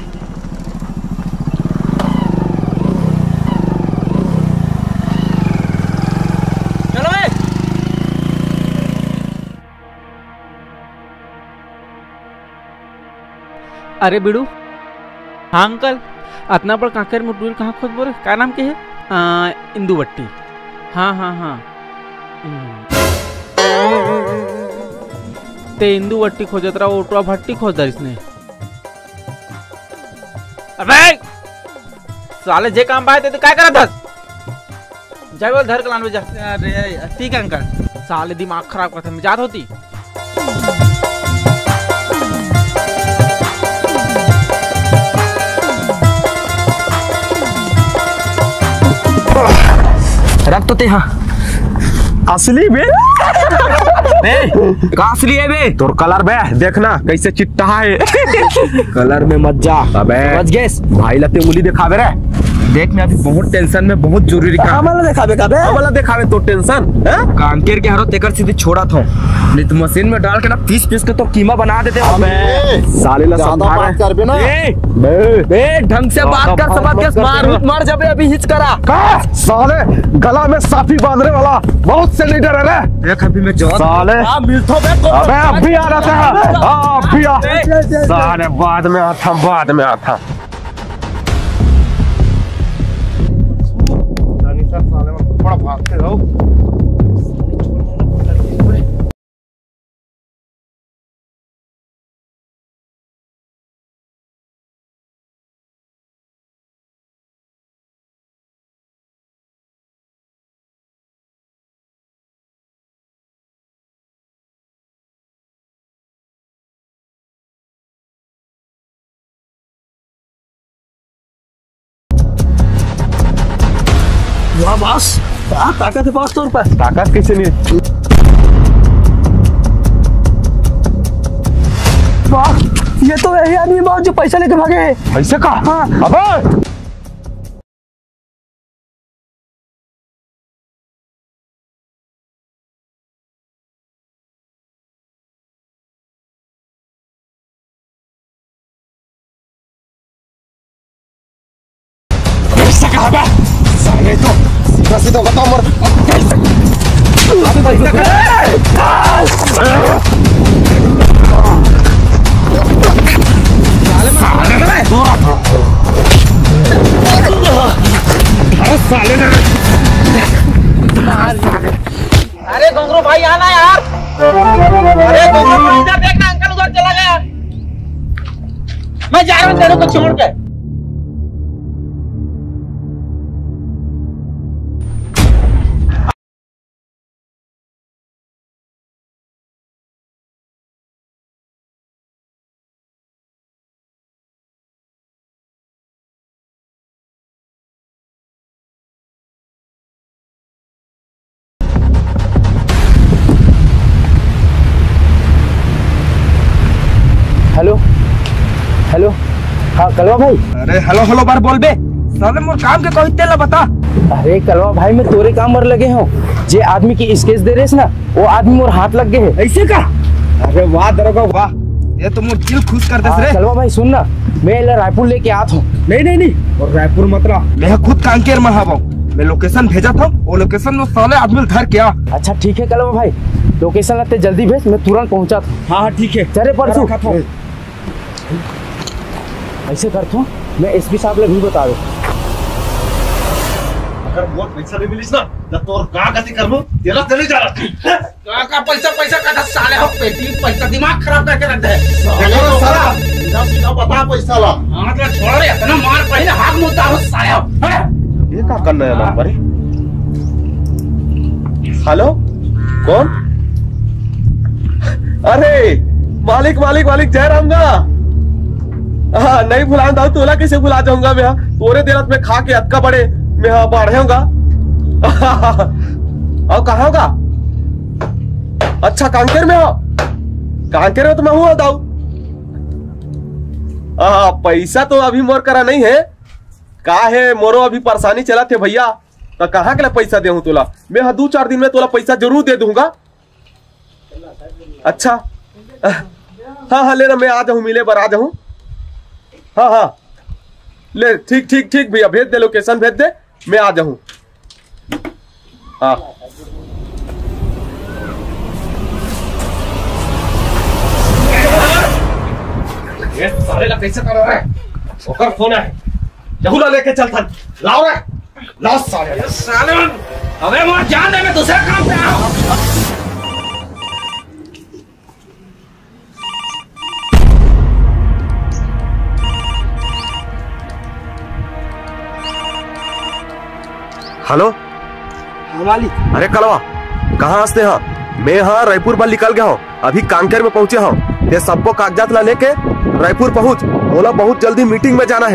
Speaker 21: अरे बिड़ू, हाँ अंकल, अतना पर काकर मुटूर कहाँ खोज बोले? क्या नाम के है? आ, इंदू भट्टी। हाँ हाँ हाँ, ते इंदू भट्टी खोजत रहा, ओटवा भट्टी खोज दर इसने। अबे साले जे काम पाए थे तो क्या करा था? जाए बोल धर कलान में जा।
Speaker 2: अरे ठीक है अंकल।
Speaker 21: साले दिमाग खराब करते में जात होती।
Speaker 16: रख तो ते हाँ
Speaker 11: असली बे
Speaker 16: बे का असली है बे?
Speaker 11: तोर कलर बे देखना कैसे चिट्टा है।
Speaker 16: कलर में मत जा।
Speaker 11: अबे
Speaker 16: बच गेस
Speaker 11: भाई लते उंगली दिखावे रे।
Speaker 16: देख मैं अभी बहुत टेंशन में, बहुत जरूरी काम
Speaker 11: वाला दिखावे का बे वाला दिखावे तो टेंशन है।
Speaker 16: कांकेर के हरो तेकर सीधे छोड़ा था, नहीं तो मशीन में डाल के ना पीस पीस के तो कीमा बना देते।
Speaker 11: अबे साले ला
Speaker 19: ज्यादा बात कर बे ना।
Speaker 16: ए बे बे ढंग से बात कर, सब के मार मार जबे अभी हिच करा।
Speaker 11: का साले गला में साफी बांधने वाला बहुत से लीडर है रे।
Speaker 16: देख अभी मैं जो
Speaker 11: साले अबे अब भी आ रहा था। हां अब भी आ साले, बाद में आता बाद में आता। साले में बड़ा भागते रहो।
Speaker 13: बॉस क्या ताकत है बॉस तौर पर?
Speaker 11: ताकत कैसे नहीं?
Speaker 13: बॉस ये तो वही आदमी है बॉस जो पैसा लेके भागे।
Speaker 11: पैसे का?
Speaker 13: हाँ।
Speaker 11: अबे पैसा कहाँ बा? साले तो सीधा सीधा बताओ मर। पैसा साले ने
Speaker 14: अरे घुंगरू भाई आना यार। अरे घुंगरू भाई इधर देखना, अंकल उधर चला गया। मैं जा रहा हूँ तेरे को छोड़ के।
Speaker 1: हेलो हेलो हाँ कलवा भाई।
Speaker 16: अरे हेलो हेलो बार बोल बे। साले मोर काम के कोई तेला बता।
Speaker 1: अरे कलवा भाई मैं तोरे काम मर लगे हूँ। जे आदमी की स्केच दे रहे ना वो आदमी मोर हाथ लग गए है।
Speaker 16: ऐसे का? अरे वाह दरोगा वाह, ये तो मोर दिल खुश कर दे रे।
Speaker 1: कलवा भाई सुन ना, मैं रायपुर लेके आत हूँ।
Speaker 16: नहीं नहीं नहीं, और रायपुर मत रहा, मैं खुद कांकेर में हवा। मैं लोकेशन भेजा था, वो लोकेशन में साले आदमी धर के आ।
Speaker 1: अच्छा ठीक है कलवा भाई, लोकेशन लगते जल्दी भेज, मैं तुरंत पहुँचा था।
Speaker 16: हाँ हाँ ठीक है।
Speaker 1: चले परसों ऐसे करता हूँ, मैं एसपी साहब ने भी बता दो।
Speaker 11: अगर बहुत पैसा नहीं मिलीस ना तो तोर का गति करबो तेरा चले जा रहा।
Speaker 2: का का पैसा पैसा का साले हो पेटी पैसा दिमाग खराब करके रख दे।
Speaker 19: साले साला सीधा सीधा बता पैसा ला।
Speaker 2: हां तो छोड़ रे, इतना मार पहले हाथ मुंह उतारो साले हो।
Speaker 11: ये का करना है नंबर? हेलो कौन? अरे मालिक मालिक मालिक जयराम गा। हाँ नहीं भुला दाऊ, तोला कैसे भुला जाऊंगा मैं? तोरे देरत में खा के अटका बड़े मैं हाँ बढ़े होगा। और कहा होगा? अच्छा कांकेर में हो? कांकेर में तो मैं हूँ दाऊ। हाँ पैसा तो अभी मोर करा नहीं है। का है मोरो अभी परेशानी चला थे भैया, तो कहाँ के लिए पैसा दे हूँ तोला? मैं हाँ दो चार दिन में तोला पैसा जरूर दे दूंगा। अच्छा हाँ हाँ लेना, मैं आ जाऊँ मिले बर आ जाऊँ। हाँ हाँ ले ठीक ठीक ठीक भैया, भेज दे लोकेशन भेज दे, मैं आ जाऊँ। हाँ ये सारे ला कैसे कर रहा है? ओकर फोन है, जहुला लेके चल था। लाओ रे लाओ साले
Speaker 2: साले अबे मोर जान दे, मैं दूसरे काम पे आ।
Speaker 11: हेलो
Speaker 16: हाँ मालिक।
Speaker 11: अरे कलवा कहाँ हंसते हैं? मैं हाँ रायपुर बल निकल गया हूँ, अभी कांकेर में पहुँचे हूँ। ये सबको कागजात ला लेके रायपुर पहुँच, बोला बहुत जल्दी मीटिंग में जाना है।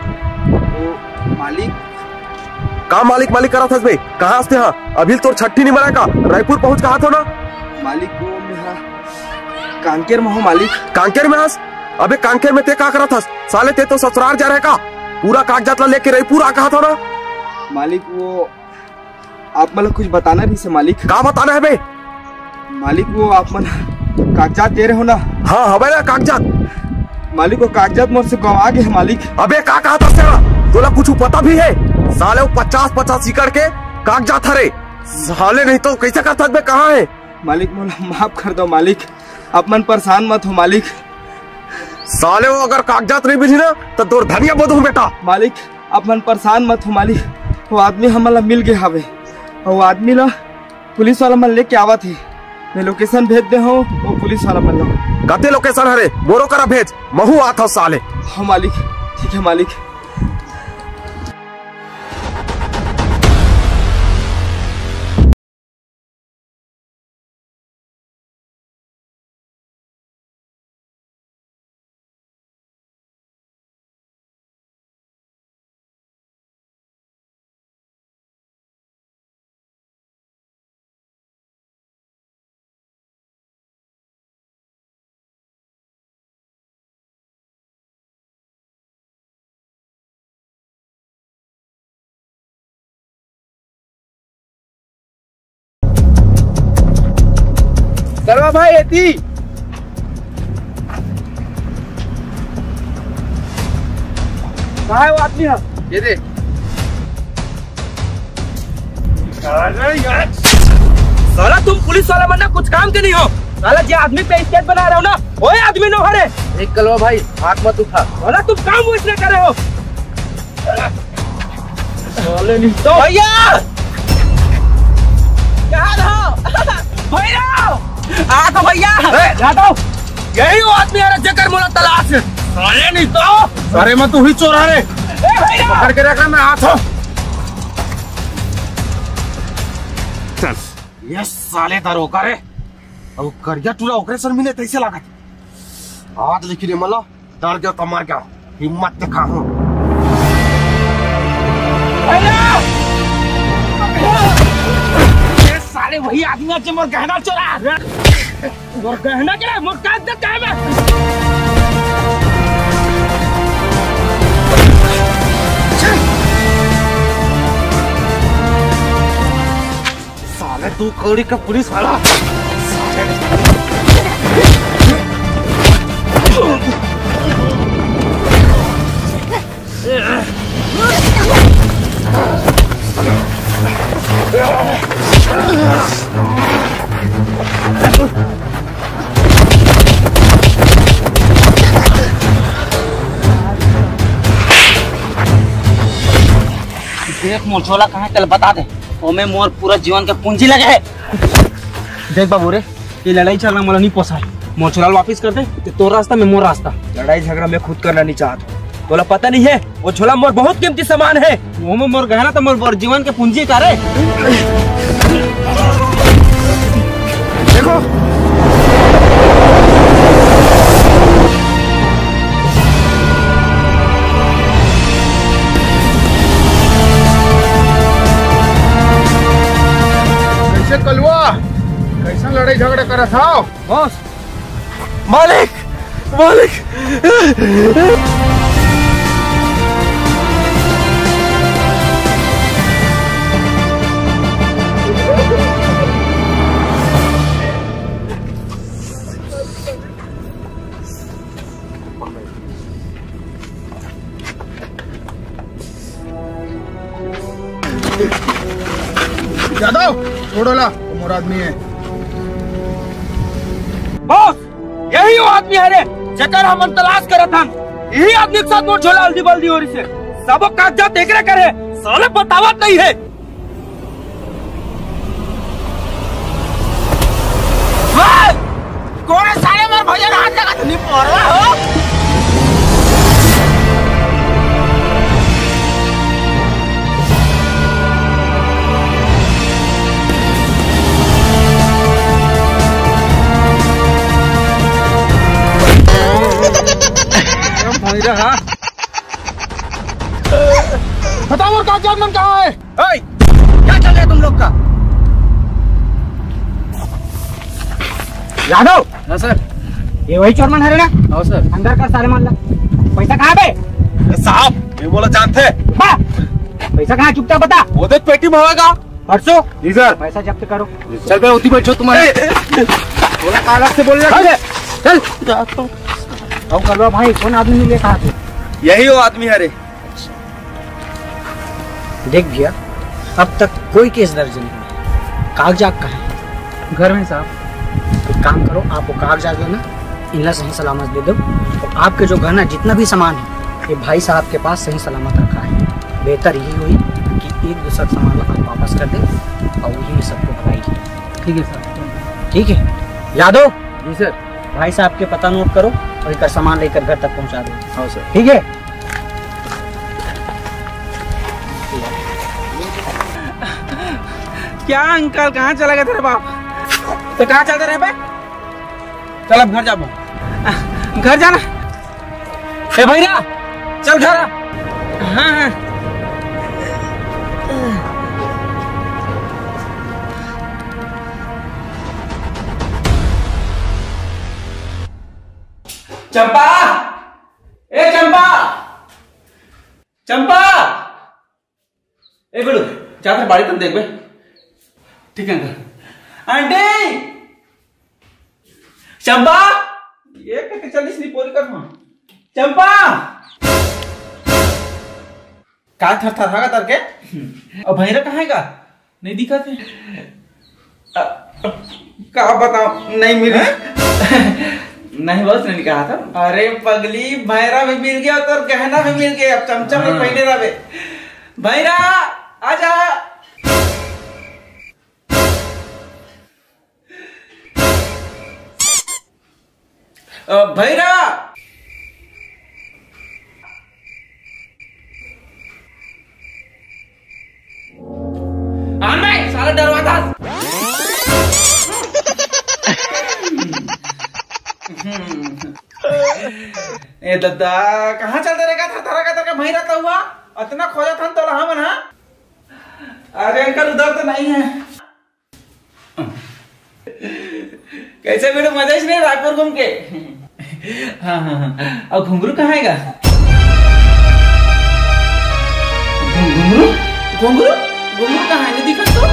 Speaker 16: मालिक
Speaker 11: कहाँ मालिक मालिक करा था भाई? कहाँ हंसते हैं? अभी तो छठी नहीं मनाएगा, रायपुर पहुँच कहा था ना
Speaker 16: मालिक? वो मैं कांकेर में हूँ मालिक।
Speaker 11: कांकेर में हंस? अबे कांकेर में ते क्या करा था? साले ते तो ससुराल जा रहेगा, पूरा कागजात ला लेके रायपुर आ कहा था ना
Speaker 16: मालिक? वो आप मतलब कुछ बताना नहीं से मालिक?
Speaker 11: क्या बताना है बे?
Speaker 16: मालिक वो आप मन कागजात दे रहे हो ना?
Speaker 11: हाँ हवे ना कागजात।
Speaker 16: मालिक वो कागजात मोर से गवा गए मालिक।
Speaker 11: अबे का कहा था तेरा? तोला कुछ पता भी है? साले वो पचास पचास एकड़ के कागजात हरे साले, नहीं तो कैसे करता बे? कहाँ है
Speaker 16: मालिक? मोला माफ कर दो मालिक, आप मन परेशान मत हो मालिक।
Speaker 11: साले वो अगर कागजात नहीं मिली ना तो तोर धनिया बोधू बेटा।
Speaker 16: मालिक आप मन परेशान मत हो मालिक, वो आदमी हमारा मिल गया हवे, और वो आदमी ला पुलिस वाला मन लेके आवा थे। मैं लोकेशन भेज दे हूँ, वो पुलिस वाला मन ला
Speaker 11: कते लोकेशन हरे बोरो करा भेज, महू आता साले।
Speaker 16: हाँ मालिक ठीक है मालिक।
Speaker 1: गलवा भाई एती कहाँ है वो आदमी? है ये दे। अरे यार साला तुम पुलिस वाला बनना कुछ काम के नहीं हो। साला जो आदमी पे स्केच बना रहे हो ना वही आदमी नो हरे। एक कलवा भाई हाथ मत उठा। साला तुम काम वो इसने कर रहे हो। साले नहीं तो भैया क्या रहा भैया आ तो भैया जाता हूँ। यही वो आदमी है जकर मोला तलाश है। साले नहीं तो अरे मैं तू ही चोरा रे पकड़ के रखा मैं हाथ हो। चल ये साले दरोगा रे अब करिया टूरा ओकरे सर मिले तैसे लागत आज लिखी रे मला डर गया तो मर गया हिम्मत दिखा हूँ। ये साले वही आदमी है मोर गहना चोरा मोर गहना क्या मोर कागज क्या है। साले तू कौड़ी का पुलिस वाला
Speaker 6: देख मोरछोला कहाँ कल बता दे ओमे मोर पूरा जीवन के पूंजी लगे है।
Speaker 1: देख बाबू रे ये लड़ाई झगड़ा मला नहीं पोसा मोरछोला वापिस कर दे तो तोर रास्ता में मोर रास्ता। लड़ाई झगड़ा मैं खुद करना नहीं चाहता। तोला पता नहीं है वो झोला मोर बहुत कीमती सामान है वो में मोर गहना तो मोर जीवन के पूंजी का रे। देखो
Speaker 10: कैसे कलवा कैसा लड़ाई झगड़ा कर था
Speaker 1: बॉस मालिक मालिक
Speaker 10: यादव छोड़ो ला वो मोर आदमी है।
Speaker 1: बॉस यही वो आदमी है रे जकर हम तलाश करत हन। यही आदमी के साथ मोर झोला हल्दी बल्दी हो रही से सब कागजात देख रहे करे साले बतावत नहीं है। कौन है साले मोर भैया हाथ लगा नहीं पड़वा हो। रहा बताओ और कागजात मन कहाँ है? ऐ, क्या चल रहा है तुम लोग का? यादव हाँ सर ये वही चोरमन है ना? हाँ सर अंदर कर सारे मान ला। पैसा कहाँ पे? साहब ये बोला जानते पैसा कहाँ चुपता बता। वो देख पेटी में होगा परसों जी सर पैसा जब्त करो। चल भाई उठी बैठो तुम्हारे बोला कागज से बोल रहा चल जाता हूँ। अब कर लो भाई कौन आदमी मिले कहा थे? यही वो आदमी है रे।
Speaker 17: देख भैया अब तक कोई केस दर्ज नहीं कागजात कहाँ है? घर में साहब एक काम करो आप वो कागजात जो ना इन्हें सही सलामत दे दो और आपके जो गहना जितना भी सामान है ये भाई साहब के पास सही सलामत रखा है। बेहतर यही हुई कि एक दूसरा सामान आप वापस कर दें और वही में सबको भलाई। ठीक है सर ठीक है। यादव जी सर भाई साहब के पता नोट करो और एक सामान लेकर घर तक पहुंचा दो। हाँ सर ठीक है।
Speaker 1: क्या अंकल कहाँ चला गया तेरे बाप? तो कहाँ चलते रहे बे? चल अब घर जाओ। घर जाना ए भैया चल घर। हाँ हाँ चंपा ए चंपा चंपा ए बेड़ू जाकर बाड़ी तक देख बे। ठीक है अंकल। आंटी
Speaker 2: चंपा ये कहते चलिस नहीं पूरी कर चंपा का थर थर हागा तर के और भैरा कहाँ है का नहीं दिखा थे का बताओ नहीं मिले नहीं बस नहीं कहा था। अरे पगली भैरा भी मिल गया तो गहना भी मिल गया अब चमचम में पहने रहे भैरा आजा भैरा आने सारा डरवाता ए दादा कहाँ चलते रहेगा था तारा का तारा भैरा तो हुआ इतना खोजा था तो रहा मना। अरे अंकल उधर तो नहीं है कैसे बेटो मजा ही नहीं रायपुर घूम के। हाँ हाँ हाँ और घुंघरू कहाँ आएगा घुंघरू घुंघरू घुंघरू कहाँ है दिखा तो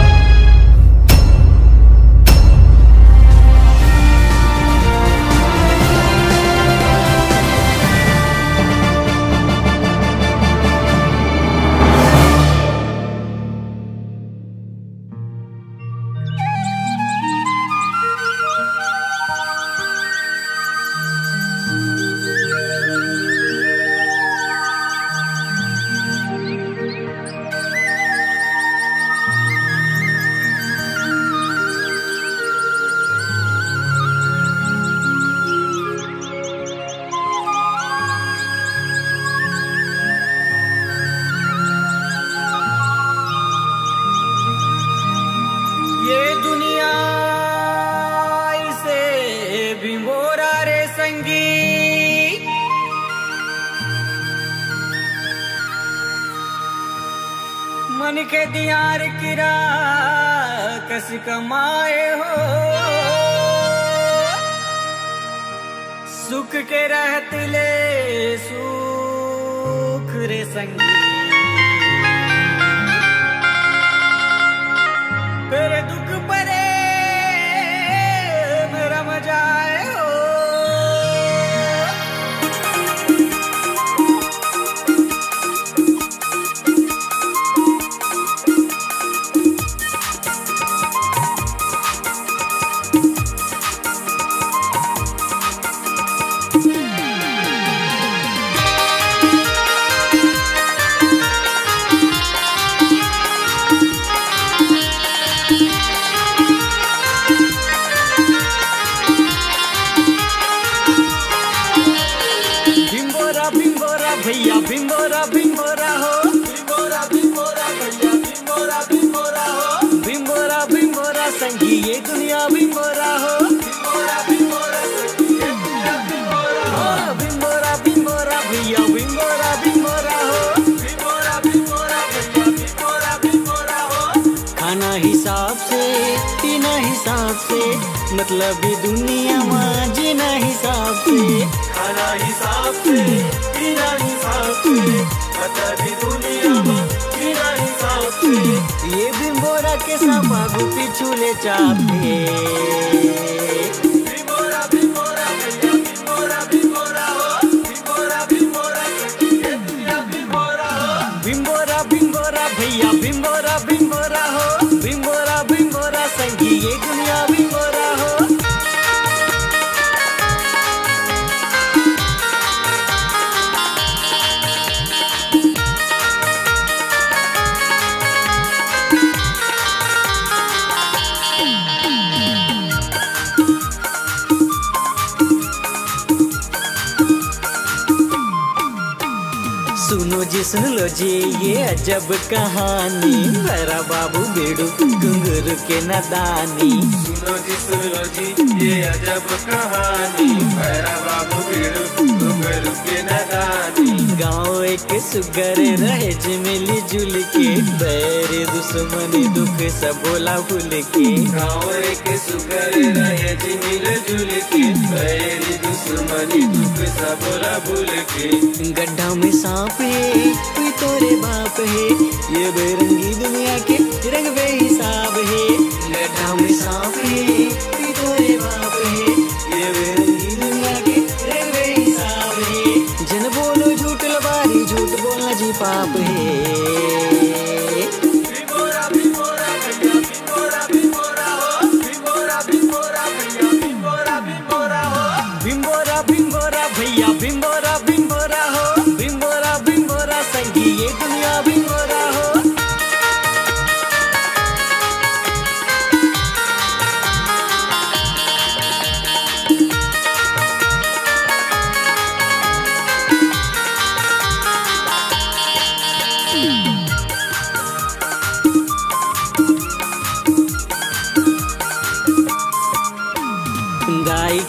Speaker 4: मन के दियार किरा कस कमाए हो सुख के रहत ले सुख रे संगी तेरे दुख परे मेरा मजा आए हो। भैया भिंगोरा भिंगोरा हो भिंगोरा भिंगोरा भैया भिंगोरा भिंगोरा हो भिंगोरा भिंगोरा संगी ये दुनिया भिंगोरा हो भिंगोरा भिंगोरा संगी ये दुनिया भिंगोरा हो भिंगोरा भिंगोरा भैया भिंगोरा भिंगोरा हो भिंगोरा भिंगोरा भैया भिंगोरा भिंगोरा हो। खाना हिसाब से पीना हिसाब से मतलब भी दुनिया में जीना हिसाब से खाना हिसाब से पीना हिसाब से मतलब भी दुनिया में जीना हिसाब से ये भिंगोरा के सब आगू पीछू ले चाहते भिंगोरा भिंगोरा भैया भिंगोरा भिंगोरा हो भिंगोरा भिंगोरा ये दुनिया भिंगोरा हो भिंगोरा भिंगोरा भैया भिंगोरा भिंगोरा हो भिंगोरा भिंगोरा संगी ये दुनिया भिंगोरा हो। सुनो जी सुन लो जी ये अजब कहानी मेरा बाबू बेड़ू घुंघरू के नदानी सुनो जी सुन लो जी ये अजब कहानी मेरा बाबू बेड़ू घुंघरू के नदानी गाँव एक सुगर रहे जी मिली जुल के बैर दुश्मनी दुख सब बोला भूल के गाँव एक सुगर रहे जी मिल जुल के बैर दुश्मनी दुख सब बोला भूल के गड्ढा में सांप है तोरे बाप है ये बेरंगी दुनिया के रंग बेहिसाब है गड्ढा में सांप है तोरे बाप है ये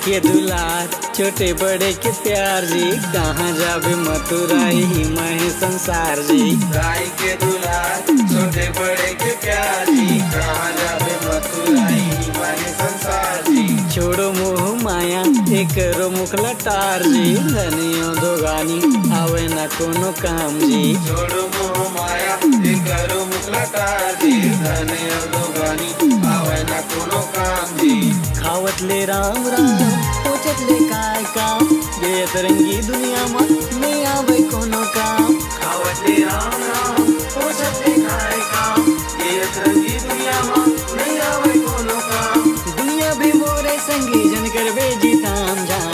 Speaker 6: के दुलार छोटे बड़े के प्यार जी, कहाँ जाबे मथुरा ही मैं संसार जी।
Speaker 1: राई के दुलार छोटे बड़े के प्यार जी, कहाँ जाबे मथुरा ही मैं संसार जी।
Speaker 6: छोड़ो मोह माया एक रो मुख लटार जी, धनियो दोगानी आवे ना कोनो काम जी।
Speaker 1: छोड़ो मोह माया एक रो मुख लटार जी, धनियो दोगानी आवे ना कोनो काम जी।
Speaker 6: खावत ले राम राम पोचत ले काय काम, बेतरंगी दुनिया में नहीं आवे कोनो काम।
Speaker 1: खावत ले राम राम पोचत ले काय काम, बेतरंगी दुनिया में नहीं आवे कोनो काम।
Speaker 6: दुनिया भी मोरे संगी जन कर बेजी ताम जाम।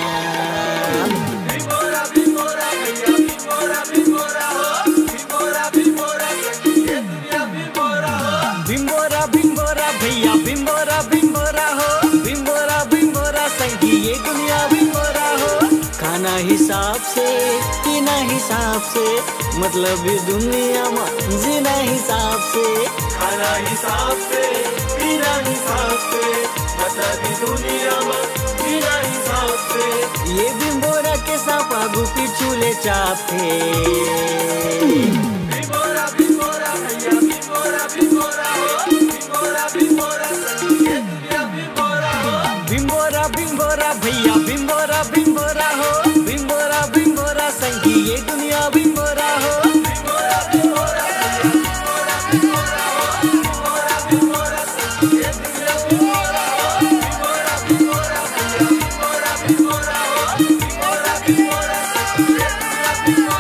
Speaker 1: भिमोरा भिमोरा भैया भिमोरा भिमोरा हो, भिमोरा भिमोरा संगी ये दुनिया भिमोरा हो।
Speaker 6: भिमोरा भिमोरा भैया भिमोरा भिमोरा हो, भिमोरा भिमोरा संगी ये दुनिया भिमोरा हो। खाना हिसाब से पीना हिसाब से, मतलब इस दुनिया में जीना हिसाब से।
Speaker 1: खाना हिसाब से पीना हिसाब से, मतलब इस दुनिया में जीना हिसाब से।
Speaker 6: ये भिमोरा के सापा गुपी चूले चापे।
Speaker 1: भिमोरा भिमोरा भैया भिमोरा भिमोरा हो, भिमोरा भिमोरा संगी ये दुनिया भिमोरा हो।
Speaker 6: भिमोरा भिमोरा भैया भिमोरा भिमोरा हो, भिमोरा भिमोरा संगी ये दुनिया भिमोरा हो।
Speaker 1: भिमोरा भिमोरा भैया भिमोरा भिमोरा हो, भिमोरा भिमोरा संगी ये दुनिया भिमोरा हो। भिमोरा भिमोरा भैया भिमोरा भिमोरा हो, भिमोरा भिमोरा संगी ये दुनिया भिमोरा हो।